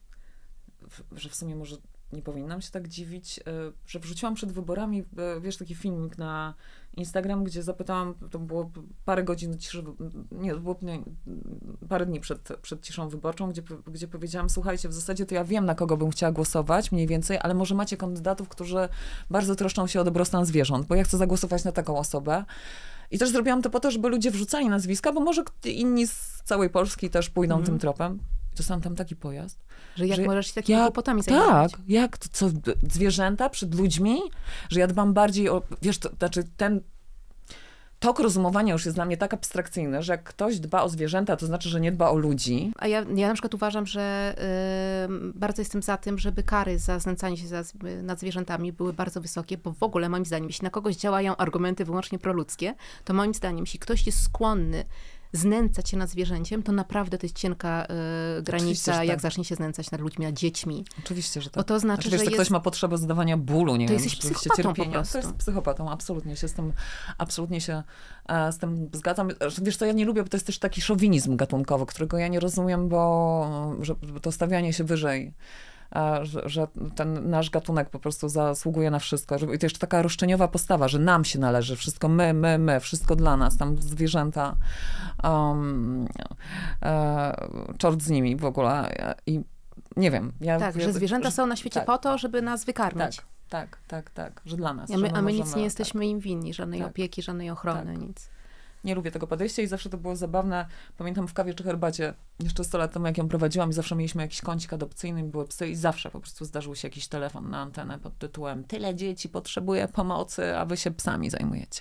w, że w sumie może nie powinnam się tak dziwić, y, że wrzuciłam przed wyborami, y, wiesz, taki filmik na Instagram, gdzie zapytałam, to było parę godzin ciszy, nie, to było nie, parę dni przed, przed ciszą wyborczą, gdzie, gdzie powiedziałam, słuchajcie, w zasadzie to ja wiem, na kogo bym chciała głosować, mniej więcej, ale może macie kandydatów, którzy bardzo troszczą się o dobrostan zwierząt, bo ja chcę zagłosować na taką osobę. I też zrobiłam to po to, żeby ludzie wrzucali nazwiska, bo może inni z całej Polski też pójdą Mhm. tym tropem. I dostałam tam taki pojazd. Że jak Że możesz się takimi ja- kłopotami zajmować. Tak, jak to, co, zwierzęta przed ludźmi, że ja dbam bardziej o, wiesz, to znaczy ten tok rozumowania już jest dla mnie tak abstrakcyjny, że jak ktoś dba o zwierzęta, to znaczy, że nie dba o ludzi. A ja, ja na przykład uważam, że y, bardzo jestem za tym, żeby kary za znęcanie się za, nad zwierzętami były bardzo wysokie, bo w ogóle moim zdaniem, jeśli na kogoś działają argumenty wyłącznie proludzkie, to moim zdaniem, jeśli ktoś jest skłonny znęcać się nad zwierzęciem, to naprawdę to jest cienka y, granica, że tak. jak zacznie się znęcać nad ludźmi, nad dziećmi. Oczywiście, że tak. Bo to znaczy, Znaczy, wiesz, że to jest... ktoś ma potrzebę zadawania bólu, nie To wiem, jesteś rzeczywiście psychopatą po cierpienia. prostu. To jest psychopatą, absolutnie się z tym, absolutnie się e, z tym zgadzam. Wiesz co, ja nie lubię, bo to jest też taki szowinizm gatunkowy, którego ja nie rozumiem, bo że, to stawianie się wyżej, e, że, że ten nasz gatunek po prostu zasługuje na wszystko. Że, i to jeszcze taka roszczeniowa postawa, że nam się należy wszystko, my, my, my, wszystko dla nas, tam zwierzęta, um, e, czort z nimi w ogóle. I nie wiem. Ja, Tak, ja, że zwierzęta są na świecie tak. po to, żeby nas wykarmić. Tak, tak, tak, tak, że dla nas. A my, że a my nic możemy, nie jesteśmy im winni, żadnej Tak. opieki, żadnej ochrony, Tak. nic. Nie lubię tego podejścia i zawsze to było zabawne. Pamiętam w kawie czy herbacie, jeszcze sto lat temu, jak ją prowadziłam i zawsze mieliśmy jakiś kącik adopcyjny, były psy i zawsze po prostu zdarzył się jakiś telefon na antenę pod tytułem tyle dzieci potrzebuje pomocy, a wy się psami zajmujecie.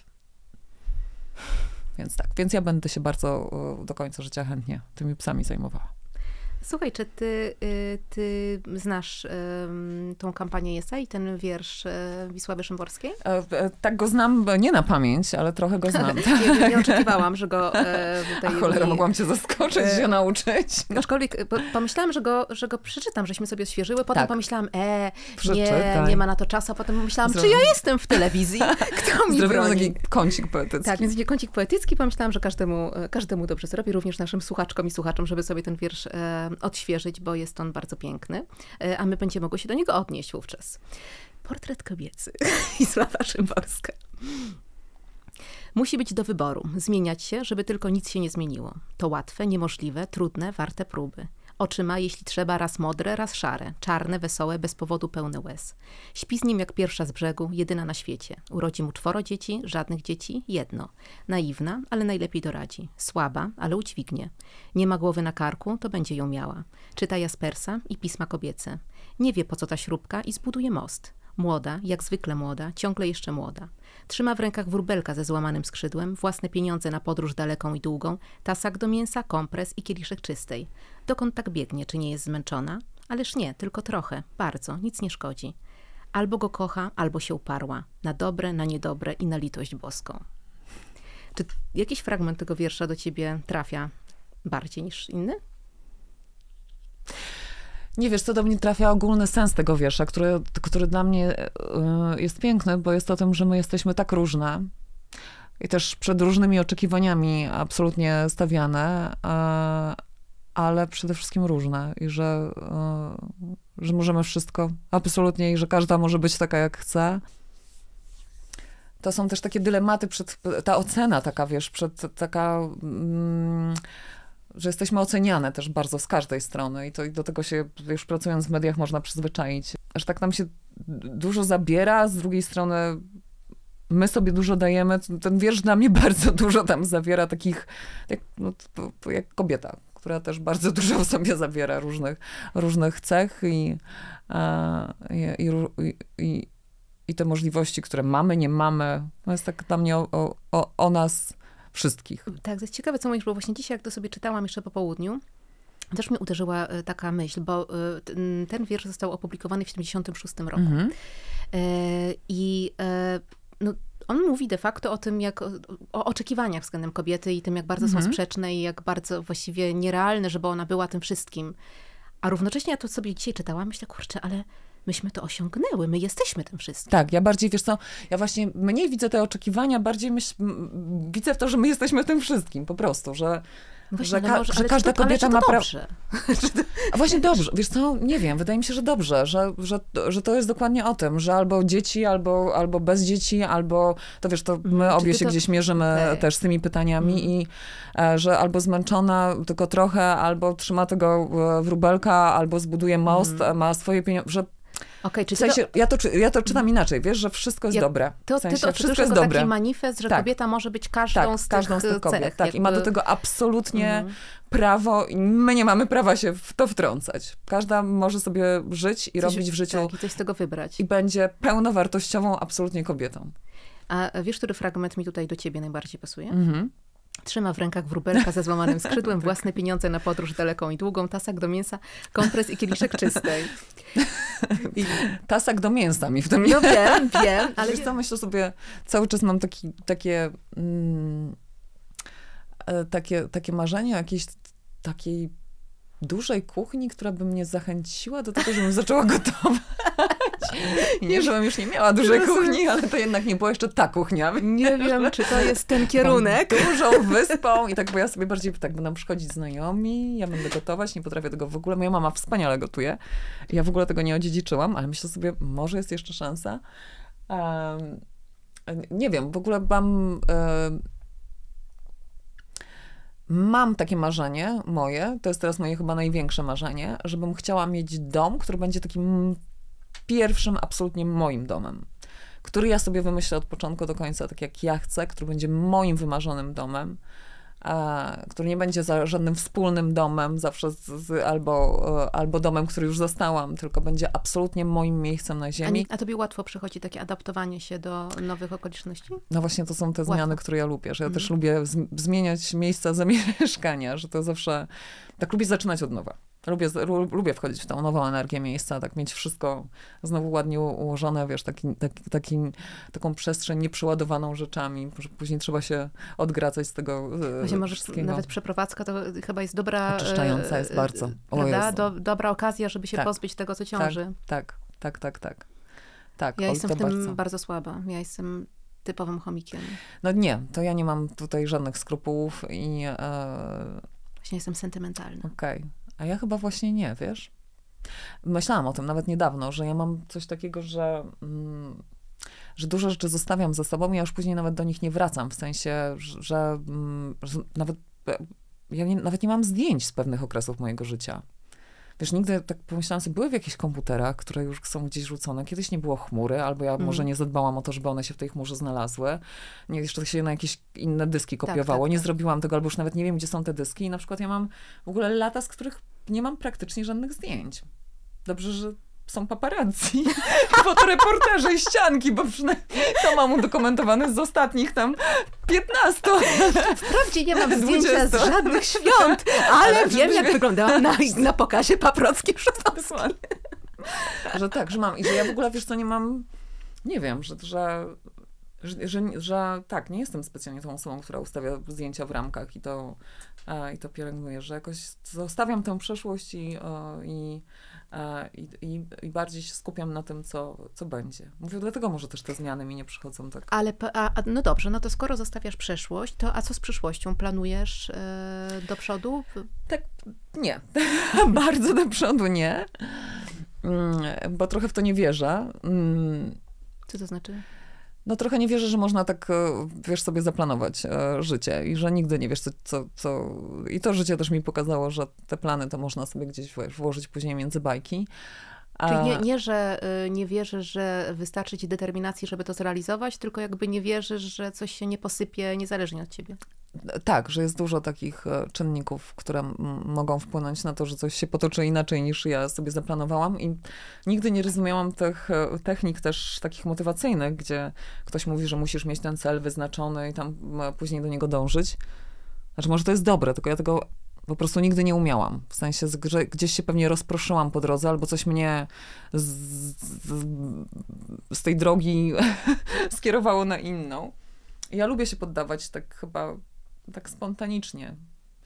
Więc tak, więc ja będę się bardzo y, do końca życia chętnie tymi psami zajmowała. Słuchaj, czy ty, y, ty znasz ym, tą kampanię Jesa i ten wiersz y, Wisławy Szymborskiej? E, e, tak go znam, nie na pamięć, ale trochę go znam. nie, nie oczekiwałam, że go e, A tutaj... cholera, mi- mogłam cię zaskoczyć, E, się nauczyć. Aczkolwiek y, po, pomyślałam, że go, że go przeczytam, żeśmy sobie odświeżyły. Potem Tak. pomyślałam, e, nie, Przeczytaj. nie ma na to czasu. A potem myślałam, Zrobię- czy ja jestem w telewizji? Kto mi Zrobiłam broni? taki kącik poetycki. Tak, więc będzie kącik poetycki. Pomyślałam, że każdemu, każdemu dobrze zrobię, również naszym słuchaczkom i słuchaczom, żeby sobie ten wiersz e, odświeżyć, bo jest on bardzo piękny, e, a my będziemy mogły się do niego odnieść wówczas. Portret kobiecy. Wisława Szymborska. Musi być do wyboru, zmieniać się, żeby tylko nic się nie zmieniło. To łatwe, niemożliwe, trudne, warte próby. Oczy ma, jeśli trzeba, raz modre, raz szare, czarne, wesołe, bez powodu pełne łez. Śpi z nim jak pierwsza z brzegu, jedyna na świecie. Urodzi mu czworo dzieci, żadnych dzieci, jedno. Naiwna, ale najlepiej doradzi. Słaba, ale udźwignie. Nie ma głowy na karku, to będzie ją miała. Czyta Jaspersa i pisma kobiece. Nie wie, po co ta śrubka i zbuduje most. Młoda, jak zwykle młoda, ciągle jeszcze młoda. Trzyma w rękach wróbelka ze złamanym skrzydłem, własne pieniądze na podróż daleką i długą, tasak do mięsa, kompres i kieliszek czystej. Dokąd tak biegnie, czy nie jest zmęczona? Ależ nie, tylko trochę, bardzo, nic nie szkodzi. Albo go kocha, albo się uparła. Na dobre, na niedobre i na litość boską. Czy jakiś fragment tego wiersza do ciebie trafia bardziej niż inny? Nie wiesz, co do mnie trafia ogólny sens tego wiersza, który, który dla mnie jest piękny, bo jest o tym, że my jesteśmy tak różne i też przed różnymi oczekiwaniami absolutnie stawiane, ale przede wszystkim różne i że, że możemy wszystko absolutnie i że każda może być taka, jak chce. To są też takie dylematy przed, ta ocena taka, wiesz, przed taka... Mm, że jesteśmy oceniane też bardzo z każdej strony i to i do tego się już pracując w mediach można przyzwyczaić, że tak nam się dużo zabiera, z drugiej strony my sobie dużo dajemy. Ten wiersz dla mnie bardzo dużo tam zawiera takich, jak, no, jak kobieta, która też bardzo dużo w sobie zawiera różnych, różnych cech i, i, i, i, i te możliwości, które mamy, nie mamy. To jest tak dla mnie o, o, o nas wszystkich. Tak, to jest ciekawe, co mówisz, bo właśnie dzisiaj, jak to sobie czytałam jeszcze po południu, też mnie uderzyła taka myśl, bo ten, ten wiersz został opublikowany w siedemdziesiątym szóstym roku. Mhm. I no, on mówi de facto o tym, jak o, o oczekiwaniach względem kobiety i tym, jak bardzo mhm. są sprzeczne i jak bardzo właściwie nierealne, żeby ona była tym wszystkim. A równocześnie ja to sobie dzisiaj czytałam, myślę, kurczę, ale myśmy to osiągnęły, my jesteśmy tym wszystkim. Tak, ja bardziej, wiesz co, ja właśnie mniej widzę te oczekiwania, bardziej myśl, widzę w to, że my jesteśmy tym wszystkim, po prostu, że, no właśnie, że, ka- może, że każda to, kobieta ma prawo. to... A właśnie dobrze, wiesz co, nie wiem, wydaje mi się, że dobrze, że, że, że to jest dokładnie o tym, że albo dzieci, albo, albo bez dzieci, albo, to wiesz, to my mm, obie się to... gdzieś mierzymy okay. też z tymi pytaniami mm. i e, że albo zmęczona tylko trochę, albo trzyma tego wróbelka, albo zbuduje most, mm. ma swoje pieniądze, że Okay, czy w sensie, to... ja, to, ja to czytam inaczej, wiesz, że wszystko jest ja, dobre. To, w sensie, ty to wszystko jest dobre. Taki manifest, że tak. kobieta może być każdą, tak, z, każdą tych z tych kobiet. cech, Tak, jakby... i ma do tego absolutnie mm. prawo, i my nie mamy prawa się w to wtrącać. Każda może sobie żyć i coś, robić w życiu. Tak, i coś z tego wybrać. I będzie pełnowartościową absolutnie kobietą. A wiesz, który fragment mi tutaj do ciebie najbardziej pasuje? Mhm. Trzyma w rękach wróbelka ze złamanym skrzydłem, własne pieniądze na podróż daleką i długą, tasak do mięsa, kompres i kieliszek czystej. I tasak do mięsa mi w tym... No wiem, wiem. Ale wiesz co, myślę sobie, cały czas mam taki, takie, mm, takie, takie marzenie o jakiejś takiej dużej kuchni, która by mnie zachęciła do tego, żebym zaczęła gotować. I nie, żebym już nie miała dużej kuchni, ale to jednak nie była jeszcze ta kuchnia. Nie wiem, czy to jest ten kierunek. Dużą wyspą i tak, bo ja sobie bardziej tak będą przychodzić znajomi, ja będę gotować, nie potrafię tego w ogóle. Moja mama wspaniale gotuje. Ja w ogóle tego nie odziedziczyłam, ale myślę sobie, może jest jeszcze szansa. Um, nie wiem, w ogóle mam... Um, Mam takie marzenie moje, to jest teraz moje chyba największe marzenie, żebym chciała mieć dom, który będzie takim pierwszym absolutnie moim domem, który ja sobie wymyślę od początku do końca, tak jak ja chcę, który będzie moim wymarzonym domem, a, który nie będzie za żadnym wspólnym domem, zawsze z, z, albo, albo domem, który już zostałam, tylko będzie absolutnie moim miejscem na ziemi. A, nie, a tobie łatwo przychodzi takie adaptowanie się do nowych okoliczności? No właśnie to są te łatwo. zmiany, które ja lubię, że ja mm. też lubię z, zmieniać miejsca zamieszkania, że to zawsze, tak lubię zaczynać od nowa. Lubię, lubię wchodzić w tą nową energię miejsca, tak mieć wszystko znowu ładnie ułożone, wiesz, taki, taki, taki, taką przestrzeń nieprzyładowaną rzeczami, że później trzeba się odgracać z tego Właśnie może wszystkiego. Nawet przeprowadzka to chyba jest dobra... Oczyszczająca jest bardzo. O prawda? Do, dobra okazja, żeby się tak. pozbyć tego, co ciąży. Tak, tak, tak, tak. tak. tak ja o, jestem w tym bardzo. bardzo słaba. Ja jestem typowym chomikiem. No nie, to ja nie mam tutaj żadnych skrupułów i... E... Właśnie jestem sentymentalna. Okej. Okay. A ja chyba właśnie nie, wiesz? Myślałam o tym nawet niedawno, że ja mam coś takiego, że, mm, że dużo rzeczy zostawiam za sobą i ja już później nawet do nich nie wracam, w sensie, że, mm, że nawet ja nie, nawet nie mam zdjęć z pewnych okresów mojego życia. wiesz, nigdy tak pomyślałam sobie, były w jakichś komputerach, które już są gdzieś rzucone. Kiedyś nie było chmury, albo ja mm. może nie zadbałam o to, żeby one się w tej chmurze znalazły. Nie, jeszcze się na jakieś inne dyski kopiowało. Tak, tak, nie tak. zrobiłam tego, albo już nawet nie wiem, gdzie są te dyski. I na przykład ja mam w ogóle lata, z których nie mam praktycznie żadnych zdjęć. Dobrze, że są paparazzi, fotoreporterzy i ścianki, bo przynajmniej to mam udokumentowane z ostatnich tam piętnastu. Wprawdzie nie mam zdjęcia z żadnych świąt, ale, ale wiem, jak wyglądała na, na pokazie paprockim Szotowskiej. Że tak, że mam. I że ja w ogóle, wiesz co, nie mam, nie wiem, że, że, że, że, że tak, nie jestem specjalnie tą osobą, która ustawia zdjęcia w ramkach i to, i to pielęgnuje, że jakoś zostawiam tę przeszłość i, i I, i, i bardziej się skupiam na tym, co, co będzie. Mówię, dlatego może też te zmiany mi nie przychodzą tak. Ale, a, no dobrze, no to skoro zostawiasz przeszłość, to a co z przyszłością? Planujesz e, do przodu? Tak, nie. Bardzo do przodu nie. Mm, bo trochę w to nie wierzę. Mm. Co to znaczy? No trochę nie wierzę, że można tak, wiesz, sobie zaplanować e, życie i że nigdy nie wiesz, co, co, co... I to życie też mi pokazało, że te plany to można sobie gdzieś włożyć później między bajki. A... Czyli nie, nie, że nie wierzysz, że wystarczy ci determinacji, żeby to zrealizować, tylko jakby nie wierzysz, że coś się nie posypie niezależnie od ciebie. Tak, że jest dużo takich czynników, które m- mogą wpłynąć na to, że coś się potoczy inaczej niż ja sobie zaplanowałam i nigdy nie rozumiałam tych technik też takich motywacyjnych, gdzie ktoś mówi, że musisz mieć ten cel wyznaczony i tam później do niego dążyć. Znaczy może to jest dobre, tylko ja tego po prostu nigdy nie umiałam. W sensie, że gdzieś się pewnie rozproszyłam po drodze, albo coś mnie z, z, z tej drogi skierowało na inną. I ja lubię się poddawać tak chyba tak spontanicznie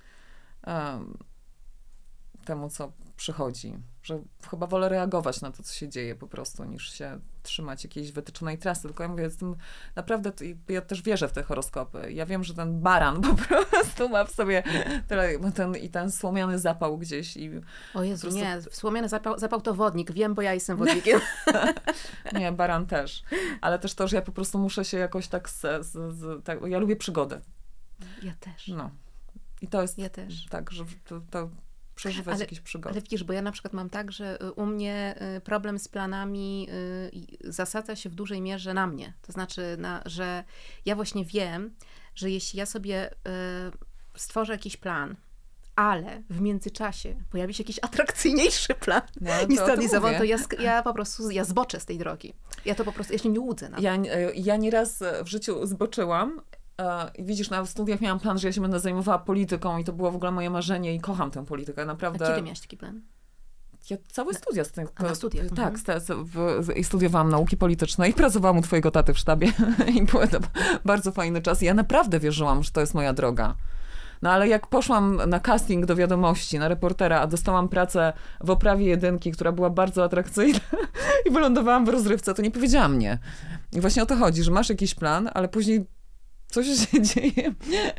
um, temu, co przychodzi. Że chyba wolę reagować na to, co się dzieje po prostu, niż się trzymać jakiejś wytyczonej trasy. Tylko ja mówię, jestem naprawdę, ja też wierzę w te horoskopy. Ja wiem, że ten baran po prostu ma w sobie tyle, ten, i ten słomiany zapał gdzieś. I o Jezu, prostu... nie, słomiany zapał, zapał to wodnik. Wiem, bo ja jestem wodnikiem. Nie, baran też. Ale też to, że ja po prostu muszę się jakoś tak, z, z, z, tak ja lubię przygody. Ja też. No. I to jest ja też. tak, że to, to przeżywać ale, jakieś przygody. Ale widzisz, bo ja na przykład mam tak, że u mnie problem z planami zasadza się w dużej mierze na mnie. To znaczy, na, że ja właśnie wiem, że jeśli ja sobie stworzę jakiś plan, ale w międzyczasie pojawi się jakiś atrakcyjniejszy plan no, niż zrealizowany, to ja, ja po prostu ja zboczę z tej drogi. Ja to po prostu, ja się nie łudzę. Ja, ja nieraz w życiu zboczyłam. I widzisz, na studiach miałam plan, że ja się będę zajmowała polityką i to było w ogóle moje marzenie i kocham tę politykę, naprawdę. A kiedy miałaś taki plan? Ja całe studia. Z tym, A na studiach? Tak, mhm. w, w, i studiowałam nauki polityczne i pracowałam u twojego taty w sztabie i był to bardzo fajny czas. I ja naprawdę wierzyłam, że to jest moja droga. No ale jak poszłam na casting do Wiadomości, na reportera, a dostałam pracę w oprawie jedynki, która była bardzo atrakcyjna i wylądowałam w rozrywce, to nie powiedziałam nie. I właśnie o to chodzi, że masz jakiś plan, ale później coś się dzieje,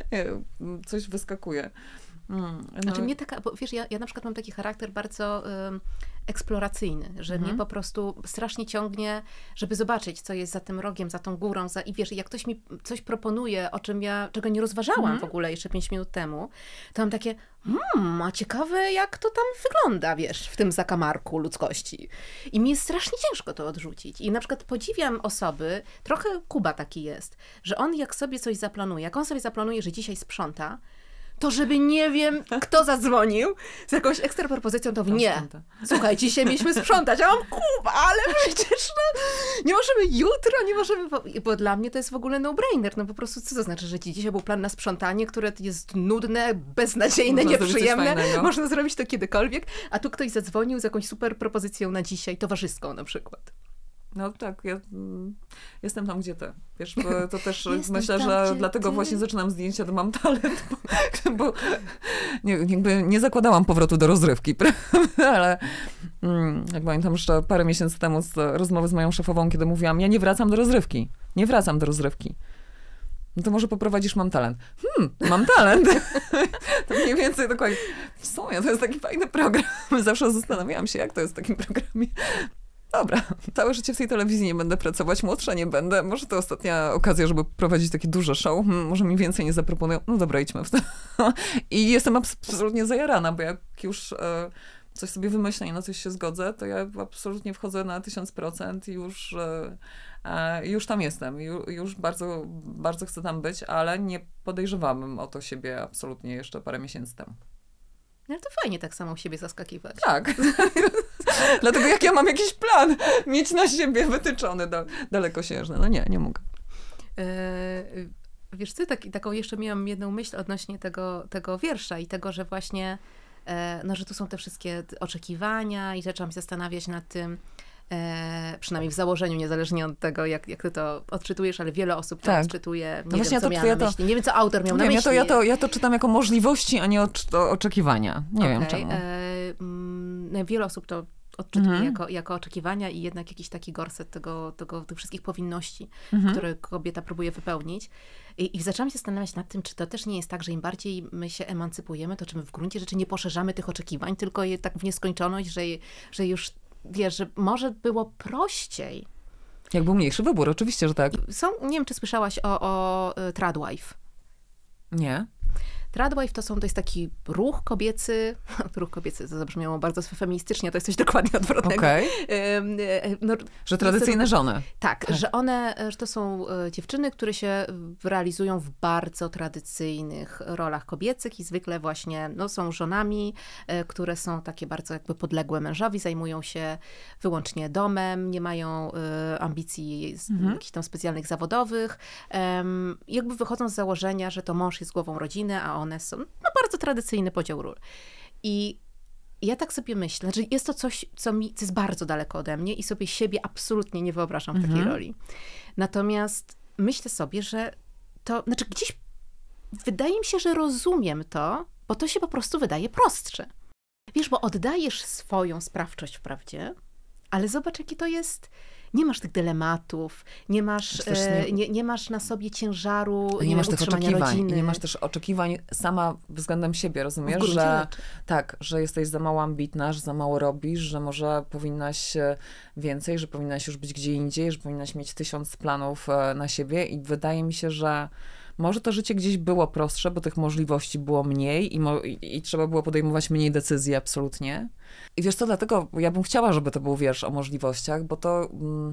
coś wyskakuje. Hmm, no. Znaczy mnie taka, bo wiesz, ja, ja na przykład mam taki charakter bardzo y, eksploracyjny, że mhm. mnie po prostu strasznie ciągnie, żeby zobaczyć, co jest za tym rogiem, za tą górą, za, i wiesz, jak ktoś mi coś proponuje, o czym ja, czego nie rozważałam mhm. w ogóle jeszcze pięć minut temu, to mam takie, hmm, a ciekawe, jak to tam wygląda, wiesz, w tym zakamarku ludzkości. I mi jest strasznie ciężko to odrzucić. I na przykład podziwiam osoby, trochę Kuba taki jest, że on jak sobie coś zaplanuje, jak on sobie zaplanuje, że dzisiaj sprząta, to żeby nie wiem, kto zadzwonił z jakąś ekstra propozycją, to nie. Słuchaj, dzisiaj mieliśmy sprzątać, a mam Kuba, ale przecież no, nie możemy jutro, nie możemy, bo dla mnie to jest w ogóle no-brainer. No po prostu co to znaczy, że ci dzisiaj był plan na sprzątanie, które jest nudne, beznadziejne, można nieprzyjemne. Można zrobić to kiedykolwiek, a tu ktoś zadzwonił z jakąś super propozycją na dzisiaj, towarzyską na przykład. No tak, ja mm, jestem tam, gdzie ty. Wiesz, bo to też myślę, tam, że dlatego ty. właśnie zaczynam zdjęcia, to mam talent, bo, bo nie, jakby nie zakładałam powrotu do rozrywki, prawda? Ale mm, jak pamiętam jeszcze parę miesięcy temu z rozmowy z moją szefową, kiedy mówiłam, ja nie wracam do rozrywki, nie wracam do rozrywki. No to może poprowadzisz Mam Talent. Hmm, mam talent. To mniej więcej dokładnie. W sumie to jest taki fajny program. Zawsze zastanawiałam się, jak to jest w takim programie. Dobra, całe życie w tej telewizji nie będę pracować, młodsza nie będę. Może to ostatnia okazja, żeby prowadzić takie duże show. Hmm, może mi więcej nie zaproponują. No dobra, idźmy w to. I jestem absolutnie zajarana, bo jak już e, coś sobie wymyślę i na coś się zgodzę, to ja absolutnie wchodzę na tysiąc procent i już, e, już tam jestem. Ju, już bardzo, bardzo chcę tam być, ale nie podejrzewałabym o to siebie absolutnie jeszcze parę miesięcy temu. No ale to fajnie tak samo siebie zaskakiwać. Tak. Dlatego jak ja mam jakiś plan, mieć na siebie wytyczony do, dalekosiężny. No nie, nie mogę. E, wiesz co, tak, taką jeszcze miałam jedną myśl odnośnie tego, tego wiersza i tego, że właśnie, e, no, że tu są te wszystkie oczekiwania i zaczęłam się zastanawiać nad tym, e, przynajmniej w założeniu, niezależnie od tego, jak, jak ty to odczytujesz, ale wiele osób to tak. odczytuje. Nie no wiem, co to, miała ja na myśli. To, nie wiem, co autor miał nie na myśli. Ja to, ja, to, ja to czytam jako możliwości, a nie o, oczekiwania. Nie okay. wiem czemu. E, m, wiele osób to odczytuje mhm. jako, jako oczekiwania i jednak jakiś taki gorset tego, tego, tych wszystkich powinności, mhm. które kobieta próbuje wypełnić. I, I zaczęłam się zastanawiać nad tym, czy to też nie jest tak, że im bardziej my się emancypujemy, to czy my w gruncie rzeczy nie poszerzamy tych oczekiwań, tylko je tak w nieskończoność, że, że już, wiesz, że może było prościej. Jak był mniejszy wybór, oczywiście, że tak. Są, nie wiem, czy słyszałaś o, o Tradwife. Nie. Tradwife to, są, to jest taki ruch kobiecy, ruch kobiecy, to zabrzmiało bardzo feministycznie, to jest coś dokładnie odwrotnego. Okay. No, że tradycyjne to, żony. Tak, tak, że one, że to są dziewczyny, które się realizują w bardzo tradycyjnych rolach kobiecych i zwykle właśnie no, są żonami, które są takie bardzo jakby podległe mężowi, zajmują się wyłącznie domem, nie mają ambicji mhm. jakichś tam specjalnych zawodowych. Jakby wychodzą z założenia, że to mąż jest głową rodziny, a one są, no bardzo tradycyjny podział ról. I ja tak sobie myślę, że jest to coś, co mi, co jest bardzo daleko ode mnie i sobie siebie absolutnie nie wyobrażam w takiej mhm. roli. Natomiast myślę sobie, że to, znaczy gdzieś wydaje mi się, że rozumiem to, bo to się po prostu wydaje prostsze. Wiesz, bo oddajesz swoją sprawczość wprawdzie, ale zobacz, jakie to jest... Nie masz tych dylematów, nie masz, nie, nie, nie masz na sobie ciężaru nie, nie masz tych oczekiwań. Rodziny. Nie masz też oczekiwań sama względem siebie, rozumiesz? Że tak, że jesteś za mało ambitna, że za mało robisz, że może powinnaś więcej, że powinnaś już być gdzie indziej, że powinnaś mieć tysiąc planów na siebie i wydaje mi się, że może to życie gdzieś było prostsze, bo tych możliwości było mniej i, mo- i, i trzeba było podejmować mniej decyzji absolutnie. I wiesz co, dlatego ja bym chciała, żeby to był wiersz o możliwościach, bo to, mm,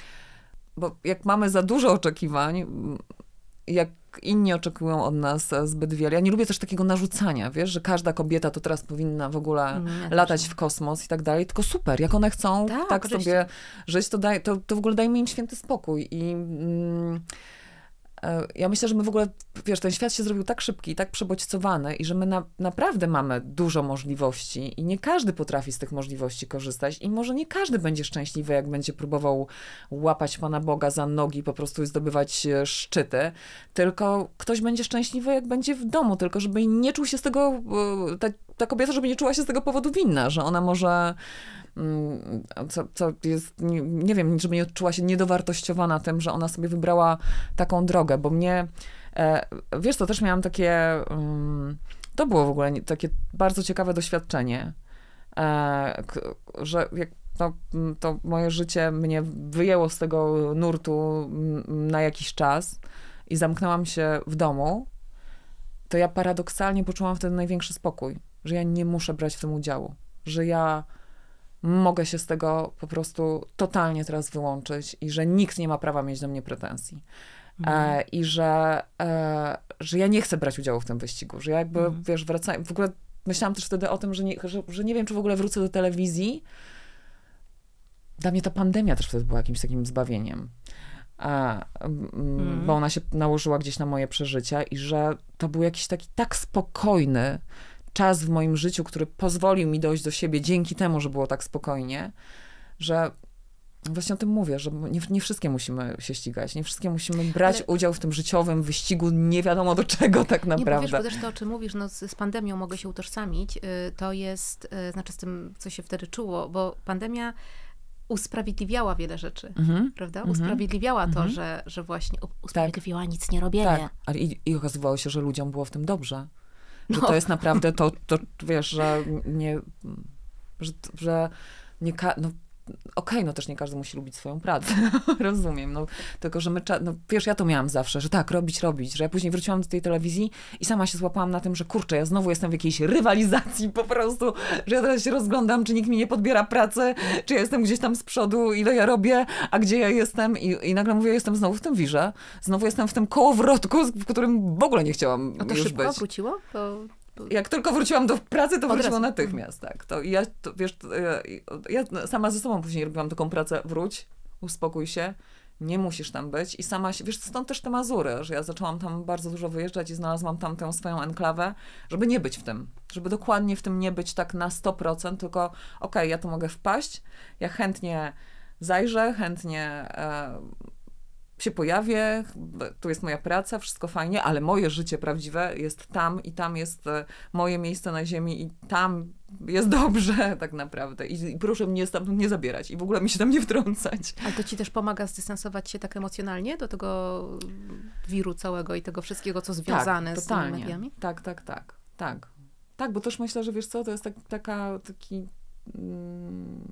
bo jak mamy za dużo oczekiwań, mm, jak inni oczekują od nas zbyt wiele. Ja nie lubię też takiego narzucania, wiesz, że każda kobieta to teraz powinna w ogóle nie, latać dobrze. w kosmos i tak dalej, tylko super, jak one chcą tak, tak sobie żyć, to, daj, to, to w ogóle dajmy im święty spokój i... Mm, ja myślę, że my w ogóle, wiesz, ten świat się zrobił tak szybki i tak przebodźcowany i że my na, naprawdę mamy dużo możliwości i nie każdy potrafi z tych możliwości korzystać i może nie każdy będzie szczęśliwy, jak będzie próbował łapać Pana Boga za nogi po prostu i zdobywać szczyty, tylko ktoś będzie szczęśliwy, jak będzie w domu, tylko żeby nie czuł się z tego, ta, ta kobieta, żeby nie czuła się z tego powodu winna, że ona może... Co, co jest, nie, nie wiem, żeby nie czuła się niedowartościowana tym, że ona sobie wybrała taką drogę, bo mnie, e, wiesz, to też miałam takie, um, to było w ogóle nie, takie bardzo ciekawe doświadczenie, e, k, że jak to, to moje życie mnie wyjęło z tego nurtu na jakiś czas i zamknęłam się w domu, to ja paradoksalnie poczułam wtedy największy spokój, że ja nie muszę brać w tym udziału, że ja mogę się z tego po prostu totalnie teraz wyłączyć i że nikt nie ma prawa mieć do mnie pretensji. Mhm. E, I że, e, że ja nie chcę brać udziału w tym wyścigu, że ja jakby, mhm. wiesz, wracam, w ogóle myślałam też wtedy o tym, że nie, że, że nie wiem, czy w ogóle wrócę do telewizji. Dla mnie ta pandemia też wtedy była jakimś takim zbawieniem. A, mhm. Bo ona się nałożyła gdzieś na moje przeżycia i że to był jakiś taki tak spokojny czas w moim życiu, który pozwolił mi dojść do siebie dzięki temu, że było tak spokojnie, że właśnie o tym mówię, że nie, nie wszystkie musimy się ścigać, nie wszystkie musimy brać Ale... udział w tym życiowym wyścigu nie wiadomo do czego tak naprawdę. Nie, bo wiesz, bo też to, o czym mówisz, no z, z pandemią mogę się utożsamić, to jest, znaczy z tym, co się wtedy czuło, bo pandemia usprawiedliwiała wiele rzeczy, mm-hmm, prawda? Usprawiedliwiała mm-hmm. to, że, że właśnie usprawiedliwiała tak. nic nie robienie. Tak, ale i, i okazywało się, że ludziom było w tym dobrze. Że no. to jest naprawdę to, to, wiesz, że nie, że, że nie, ka- no, okej, no też nie każdy musi lubić swoją pracę, rozumiem, no, tylko, że my, no wiesz, ja to miałam zawsze, że tak, robić, robić, że ja później wróciłam do tej telewizji i sama się złapałam na tym, że kurczę, ja znowu jestem w jakiejś rywalizacji po prostu, że ja teraz się rozglądam, czy nikt mi nie podbiera pracy, czy ja jestem gdzieś tam z przodu, ile ja robię, a gdzie ja jestem i, i nagle mówię, jestem znowu w tym wirze, znowu jestem w tym kołowrotku, w którym w ogóle nie chciałam no to już szybko być. wróciło? To... Jak tylko wróciłam do pracy, to Od wróciło razu. natychmiast, tak. To ja, to, wiesz, to, ja, ja sama ze sobą później robiłam taką pracę, wróć, uspokój się, nie musisz tam być i sama się, wiesz, stąd też te Mazury, że ja zaczęłam tam bardzo dużo wyjeżdżać i znalazłam tam tę swoją enklawę, żeby nie być w tym, żeby dokładnie w tym nie być tak na sto procent, tylko okej, okay, ja tu mogę wpaść, ja chętnie zajrzę, chętnie e, się pojawię, tu jest moja praca, wszystko fajnie, ale moje życie prawdziwe jest tam i tam jest moje miejsce na ziemi i tam jest dobrze tak naprawdę. I, i proszę mnie stamtąd nie zabierać i w ogóle mi się tam nie wtrącać. Ale to ci też pomaga zdystansować się tak emocjonalnie do tego wiru całego i tego wszystkiego, co związane tak, z tymi totalnie. mediami? Tak, tak, tak, tak. Tak, bo też myślę, że wiesz co, to jest tak, taka, taki, mm,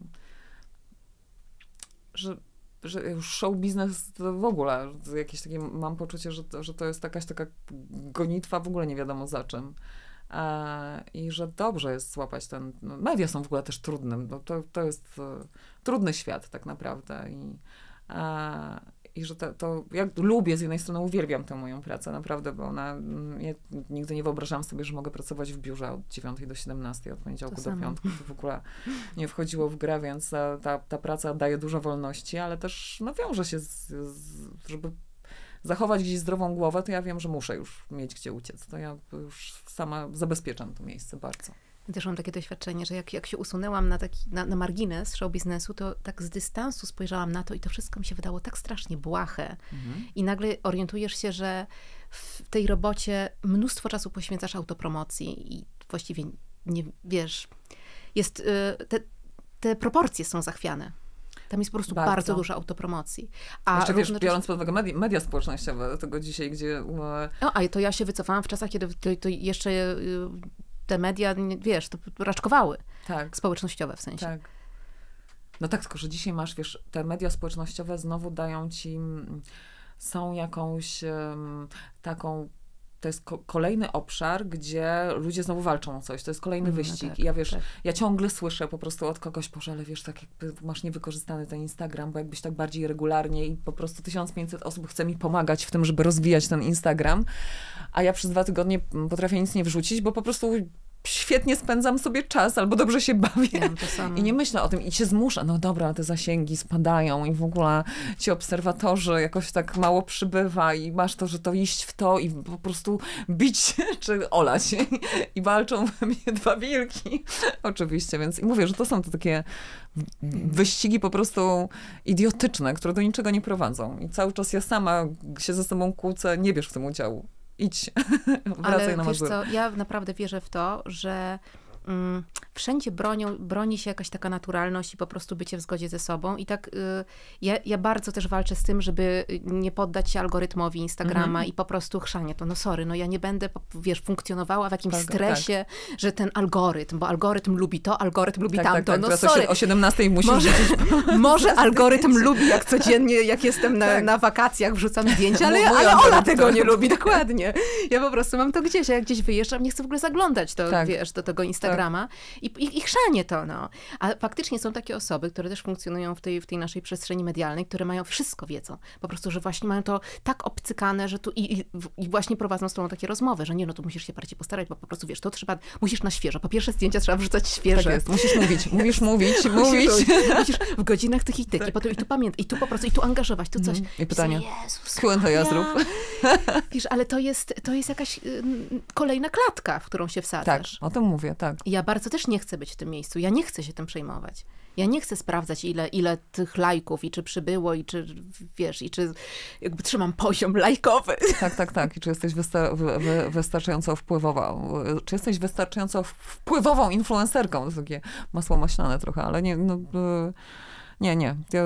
że że już show biznes to w ogóle, jakieś takie, mam poczucie, że to, że to jest jakaś taka gonitwa w ogóle nie wiadomo za czym. E, I że dobrze jest złapać ten, no, media są w ogóle też trudnym, bo to, to jest e, trudny świat tak naprawdę i, e, i że to, to, ja lubię, z jednej strony uwielbiam tę moją pracę, naprawdę, bo ona, ja nigdy nie wyobrażałam sobie, że mogę pracować w biurze od dziewiątej do siedemnastej, od poniedziałku do piątku, to w ogóle nie wchodziło w grę, więc ta, ta, ta praca daje dużo wolności, ale też, no wiąże się z, z, żeby zachować gdzieś zdrową głowę, to ja wiem, że muszę już mieć gdzie uciec, to ja już sama zabezpieczam to miejsce bardzo. Ja też mam takie doświadczenie, że jak, jak się usunęłam na, taki, na, na margines show biznesu, to tak z dystansu spojrzałam na to i to wszystko mi się wydało tak strasznie błahe. Mhm. I nagle orientujesz się, że w tej robocie mnóstwo czasu poświęcasz autopromocji i właściwie nie wiesz, jest, y, te, te proporcje są zachwiane. Tam jest po prostu bardzo, bardzo dużo autopromocji. A jeszcze wiesz, równocześnie... biorąc pod uwagę media, media społecznościowe, tego dzisiaj, gdzie... O, a to ja się wycofałam w czasach, kiedy to, to jeszcze... Y, te media, wiesz, to raczkowały. Tak. Społecznościowe w sensie. Tak. No tak, tylko że dzisiaj masz, wiesz, te media społecznościowe znowu dają ci, są jakąś um, taką, to jest ko- kolejny obszar, gdzie ludzie znowu walczą o coś. To jest kolejny mm, wyścig. No tak, I ja wiesz, tak. ja ciągle słyszę po prostu od kogoś, Boże, ale wiesz, tak jakby masz niewykorzystany ten Instagram, bo jakbyś tak bardziej regularnie i po prostu tysiąc pięćset osób chce mi pomagać w tym, żeby rozwijać ten Instagram, a ja przez dwa tygodnie potrafię nic nie wrzucić, bo po prostu świetnie spędzam sobie czas, albo dobrze się bawię. Ja to samo. I nie myślę o tym i się zmuszę. No dobra, te zasięgi spadają i w ogóle ci obserwatorzy jakoś tak mało przybywa i masz to, że to iść w to i po prostu bić czy olać. I walczą we mnie dwa wilki. Oczywiście, więc i mówię, że to są to takie wyścigi po prostu idiotyczne, które do niczego nie prowadzą. I cały czas ja sama się ze sobą kłócę, nie bierz w tym udziału. Idź, wracaj Ale na wiesz Mazury. co, ja naprawdę wierzę w to, że mm, wszędzie bronią, broni się jakaś taka naturalność i po prostu bycie w zgodzie ze sobą. I tak y, ja, ja bardzo też walczę z tym, żeby nie poddać się algorytmowi Instagrama mm-hmm. i po prostu chrzanie to. No sorry, no ja nie będę, wiesz, funkcjonowała w jakimś tak, stresie, tak. że ten algorytm, bo algorytm lubi to, algorytm lubi tak, tamto. Tak, tak. No sorry. O siedemnastej musisz może, może algorytm lubi, jak codziennie, jak jestem na, tak. na wakacjach, wrzucam zdjęcia, ale, ale Ola tego nie lubi, dokładnie. Ja po prostu mam to gdzieś, a jak gdzieś wyjeżdżam, nie chcę w ogóle zaglądać to, tak. wiesz, do tego Instagrama. Tak. I, i, i chrzanie to, no. A faktycznie są takie osoby, które też funkcjonują w tej, w tej naszej przestrzeni medialnej, które mają wszystko wiedzą. Po prostu, że właśnie mają to tak obcykane, że tu i, i, i właśnie prowadzą z tobą takie rozmowy, że nie, no to musisz się bardziej postarać, bo po prostu, wiesz, to trzeba, musisz na świeżo. Po pierwsze zdjęcia trzeba wrzucać świeże. Tak jest, musisz mówić, musisz mówić, mówić. Musisz w godzinach tych i tych, tak. i potem i tu pamiętaj, i tu po prostu, i tu angażować, tu coś. I pytanie. Jezus, Q and A zrób. Wiesz, ale to jest, to jest jakaś y, kolejna klatka, w którą się wsadzasz. Tak, o tym mówię, tak. I ja bardzo też nie chcę być w tym miejscu. Ja nie chcę się tym przejmować. Ja nie chcę sprawdzać, ile, ile tych lajków i czy przybyło, i czy, wiesz, i czy jakby trzymam poziom lajkowy. Tak, tak, tak. I czy jesteś wysta- wy- wy- wystarczająco wpływową? Czy jesteś wystarczająco wpływową influencerką? To jest takie masło maślane trochę, ale nie, no, nie, nie. Ja,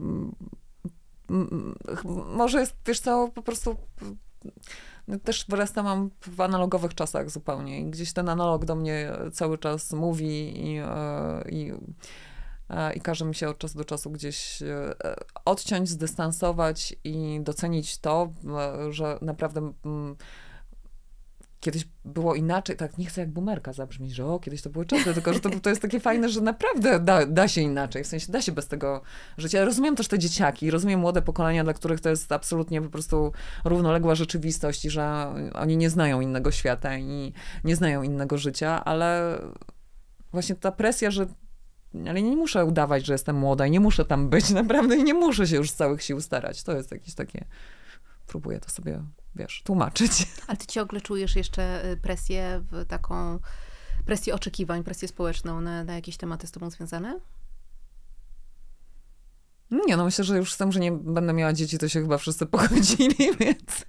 może jest, wiesz co, po prostu... Też wyrastałam w analogowych czasach zupełnie. I gdzieś ten analog do mnie cały czas mówi i, i i każe mi się od czasu do czasu gdzieś odciąć, zdystansować i docenić to, że naprawdę kiedyś było inaczej, tak nie chcę jak boomerka zabrzmieć, że o, kiedyś to były czasy, tylko że to, to jest takie fajne, że naprawdę da, da się inaczej, w sensie da się bez tego życia. Ja rozumiem też te dzieciaki, rozumiem młode pokolenia, dla których to jest absolutnie po prostu równoległa rzeczywistość i że oni nie znają innego świata i nie znają innego życia, ale właśnie ta presja, że ale nie muszę udawać, że jestem młoda i nie muszę tam być naprawdę i nie muszę się już z całych sił starać. To jest jakieś takie, próbuję to sobie, wiesz, tłumaczyć. Ale ty ciągle czujesz jeszcze presję, w taką presję oczekiwań, presję społeczną na, na jakieś tematy z tobą związane? Nie, no myślę, że już z tym, że nie będę miała dzieci, to się chyba wszyscy pogodzili, więc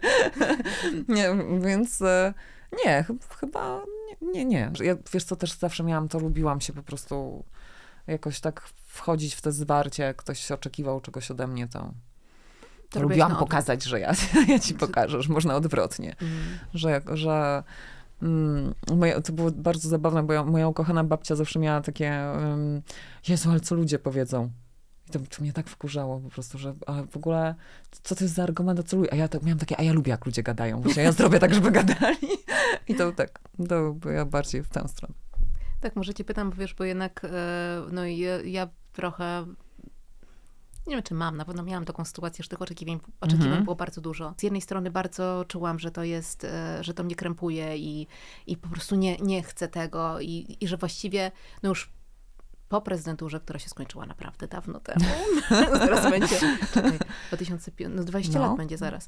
nie, więc nie, chyba nie, nie, nie. Ja, wiesz co, też zawsze miałam to, lubiłam się po prostu jakoś tak wchodzić w te zwarcie, jak ktoś oczekiwał czegoś ode mnie, to, to lubiłam pokazać, że ja, ja ci pokażę, że można odwrotnie. Mm. Że, że mm, moje, to było bardzo zabawne, bo ja, moja ukochana babcia zawsze miała takie um, Jezu, ale co ludzie powiedzą? I to, to mnie tak wkurzało po prostu, że a w ogóle, co to jest za argument, a co ludzie? A ja to miałam takie, a ja lubię, jak ludzie gadają. Właśnie ja zrobię tak, żeby gadali. I to tak, to ja bardziej w tę stronę. Tak, może cię pytam, bo wiesz, bo jednak no ja, ja trochę, nie wiem, czy mam, na pewno miałam taką sytuację, że tych oczekiwań, oczekiwań mm-hmm. było bardzo dużo. Z jednej strony bardzo czułam, że to jest, że to mnie krępuje i, i po prostu nie, nie chcę tego i, i że właściwie, no już po prezydenturze, która się skończyła naprawdę dawno temu, zaraz będzie, czekaj, dwa tysiące piąty, no dwadzieścia no. lat będzie zaraz,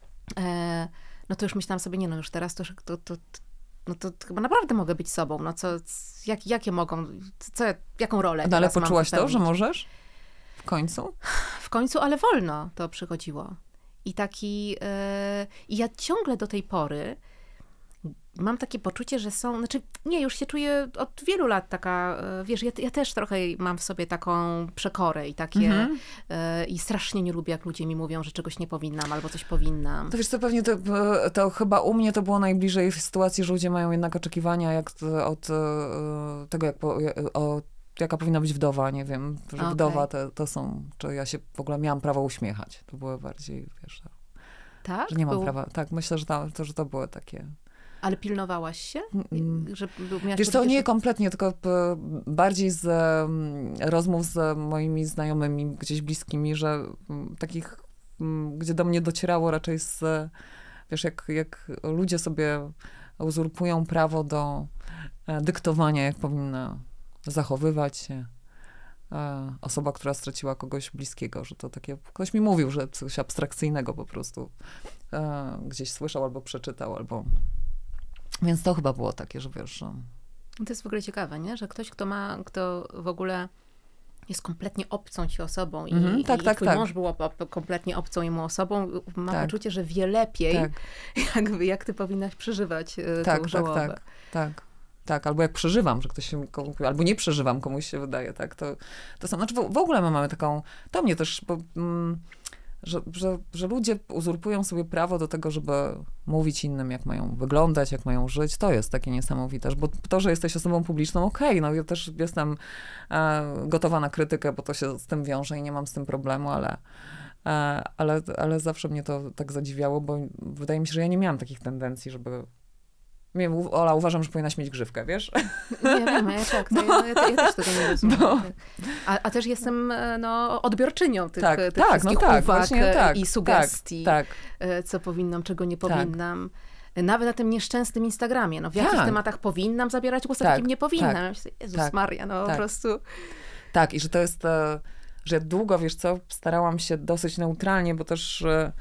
e, no to już myślałam sobie, nie no, już teraz to, to, to no to chyba naprawdę mogę być sobą, no co, jak, jakie mogą, co, jaką rolę no ale poczułaś to, że możesz? W końcu? W końcu, ale wolno to przychodziło. I taki, yy, i ja ciągle do tej pory mam takie poczucie, że są, znaczy nie, już się czuję od wielu lat taka, wiesz, ja, ja też trochę mam w sobie taką przekorę i takie, mm-hmm. y, i strasznie nie lubię, jak ludzie mi mówią, że czegoś nie powinnam albo coś powinnam. To wiesz co, pewnie to, to chyba u mnie to było najbliżej w sytuacji, że ludzie mają jednak oczekiwania jak od tego, jak po, o, jaka powinna być wdowa, nie wiem, że okay. wdowa to, to są, czy ja się w ogóle miałam prawo uśmiechać. To było bardziej, wiesz, tak? że nie mam Był... prawa, tak, myślę, że to, że to było takie... Ale pilnowałaś się? Że Wiesz to nie kompletnie, tylko bardziej z rozmów z moimi znajomymi, gdzieś bliskimi, że takich, gdzie do mnie docierało raczej z, wiesz, jak, jak ludzie sobie uzurpują prawo do dyktowania, jak powinna zachowywać się osoba, która straciła kogoś bliskiego, że to takie, ktoś mi mówił, że coś abstrakcyjnego po prostu gdzieś słyszał albo przeczytał, albo... Więc to chyba było takie, że wiesz, że... To jest w ogóle ciekawe, nie? Że ktoś, kto ma, kto w ogóle jest kompletnie obcą ci osobą i, mm-hmm, tak, i tak, twój tak. mąż był op- kompletnie obcą jemu osobą, ma tak. poczucie, że wie lepiej, tak. jakby, jak ty powinnaś przeżywać tak, tą żałobę. Tak, tak, tak. Tak, albo jak przeżywam, że ktoś się, albo nie przeżywam, komuś się wydaje, tak, to, to są, znaczy w, w ogóle my mamy taką, to mnie też, bo, mm, że, że, że ludzie uzurpują sobie prawo do tego, żeby mówić innym, jak mają wyglądać, jak mają żyć, to jest takie niesamowite, bo to, że jesteś osobą publiczną, okej, okay, no ja też jestem e, gotowa na krytykę, bo to się z tym wiąże i nie mam z tym problemu, ale, e, ale, ale zawsze mnie to tak zadziwiało, bo wydaje mi się, że ja nie miałam takich tendencji, żeby... Nie, Ola, uważam, że powinnaś mieć grzywkę, wiesz? Nie wiem, ja tak, to ja, ja, ja też tego nie rozumiem. No. A, a też jestem no, odbiorczynią tych, tak, tych tak, wszystkich no tak, uwag właśnie, tak, i sugestii, tak, tak. co powinnam, czego nie powinnam. Tak. Nawet na tym nieszczęsnym Instagramie. No, w jakich tak. tematach powinnam zabierać głos, a tak, takim nie powinnam. tak, Myślę, Jezus tak, Maria, no tak. po prostu... Tak, i że to jest, że ja długo, wiesz co, starałam się dosyć neutralnie, bo też...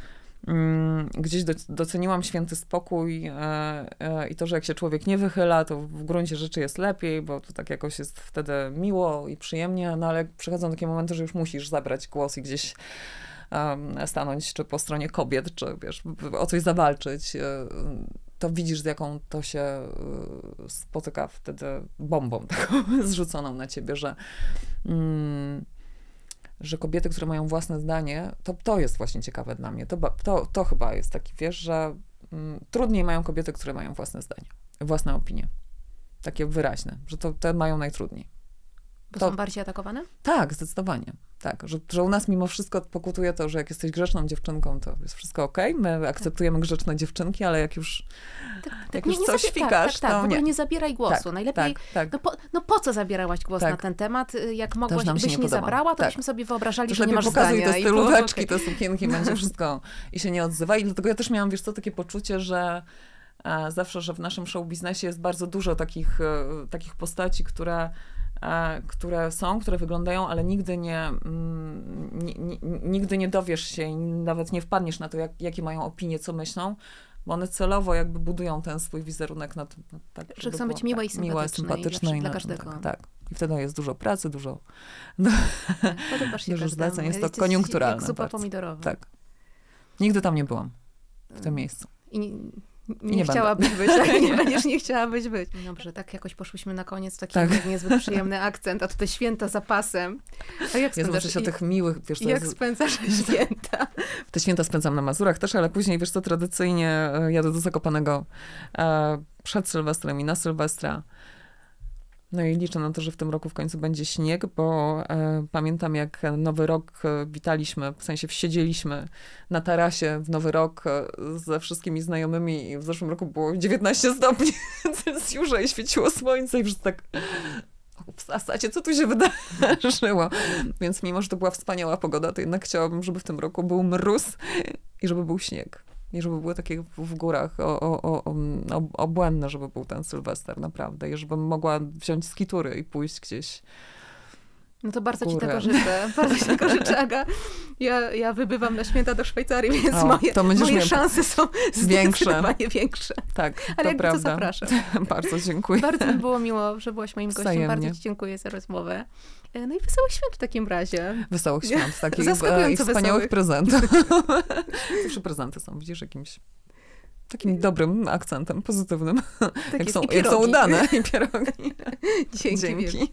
gdzieś doceniłam święty spokój i to, że jak się człowiek nie wychyla, to w gruncie rzeczy jest lepiej, bo to tak jakoś jest wtedy miło i przyjemnie, no ale przychodzą takie momenty, że już musisz zabrać głos i gdzieś stanąć, czy po stronie kobiet, czy wiesz, o coś zawalczyć, to widzisz, z jaką to się spotyka wtedy bombą taką zrzuconą na ciebie, że mm, że kobiety, które mają własne zdanie, to, to jest właśnie ciekawe dla mnie. To, to, to chyba jest taki, wiesz, że mm, trudniej mają kobiety, które mają własne zdanie, własne opinie. Takie wyraźne, że to te mają najtrudniej. Bo to, są bardziej atakowane? Tak, zdecydowanie. Tak, że, że u nas mimo wszystko pokutuje to, że jak jesteś grzeczną dziewczynką, to jest wszystko okej. Okay. My akceptujemy tak. grzeczne dziewczynki, ale jak już, tak, jak tak, już nie, coś świkasz, tak, tak, tak, to w ogóle nie. nie zabieraj głosu. Tak, Najlepiej, tak, tak. No, po, no po co zabierałaś głos tak. na ten temat? Jak mogłaś, byś nie, nie zabrała, to tak. byśmy sobie wyobrażali, to że nie masz pokazuj zdania. te stylóweczki, okay. te sukienki, będzie wszystko i się nie odzywa. I dlatego ja też miałam, wiesz co, takie poczucie, że a, zawsze, że w naszym show biznesie jest bardzo dużo takich, e, takich postaci, które które są, które wyglądają, ale nigdy nie, nie, nie, nigdy nie dowiesz się i nawet nie wpadniesz na to, jak, jakie mają opinie, co myślą, bo one celowo jakby budują ten swój wizerunek na tym. No, tak, że chcą być miłe i sympatyczne. Miłe, sympatyczne i dla, i dla każdego. Tak, tak. I wtedy jest dużo pracy, dużo, no, dużo zleceń. Jest to koniunkturalne. Jak zupa bardzo. pomidorowa. Tak. Nigdy tam nie byłam, w tym miejscu. I nie, nie, nie chciałabyś być, tak? Nie będziesz nie chciałabyś być. Dobrze, tak jakoś poszłyśmy na koniec, taki tak. niezbyt przyjemny akcent, a tutaj święta za pasem. A jak spędzasz? Ja o tych miłych, wiesz, to jak jest... spędzasz święta? Te święta spędzam na Mazurach też, ale później, wiesz co, tradycyjnie jadę do Zakopanego e, przed Sylwestrem i na Sylwestra. No i liczę na to, że w tym roku w końcu będzie śnieg, bo e, pamiętam, jak Nowy Rok e, witaliśmy, w sensie siedzieliśmy na tarasie w Nowy Rok e, ze wszystkimi znajomymi i w zeszłym roku było dziewiętnaście stopni Celsjusza i świeciło słońce i wszyscy tak w zasadzie, co tu się wydarzyło? Więc mimo, że to była wspaniała pogoda, to jednak chciałabym, żeby w tym roku był mróz i żeby był śnieg. I żeby były takie w górach o, o, o, o, obłędne, żeby był ten Sylwester, naprawdę. I żebym mogła wziąć skitury i pójść gdzieś. No to bardzo ci tego życzę. Bardzo ci tego życzę, Aga. Ja, ja wybywam na święta do Szwajcarii, więc o, moje, moje szanse są zdecydowanie większe. Tak, ale to prawda. To zapraszam. Bardzo dziękuję. Bardzo mi było miło, że byłaś moim gościem. Wzajemnie. Bardzo ci dziękuję za rozmowę. No i wesołych świąt w takim razie. Wesołych świąt, takich i wspaniałych prezentów. Zawsze prezenty są, widzisz, jakimś takim dobrym akcentem, pozytywnym. Tak jak, są, jak są udane. I pierogi. Dzięki. Dzięki.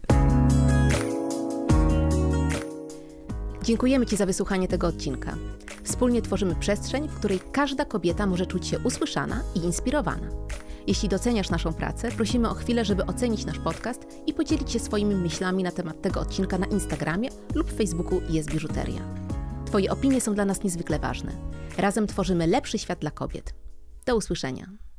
Dziękujemy ci za wysłuchanie tego odcinka. Wspólnie tworzymy przestrzeń, w której każda kobieta może czuć się usłyszana i inspirowana. Jeśli doceniasz naszą pracę, prosimy o chwilę, żeby ocenić nasz podcast i podzielić się swoimi myślami na temat tego odcinka na Instagramie lub Facebooku Jest Biżuteria. Twoje opinie są dla nas niezwykle ważne. Razem tworzymy lepszy świat dla kobiet. Do usłyszenia.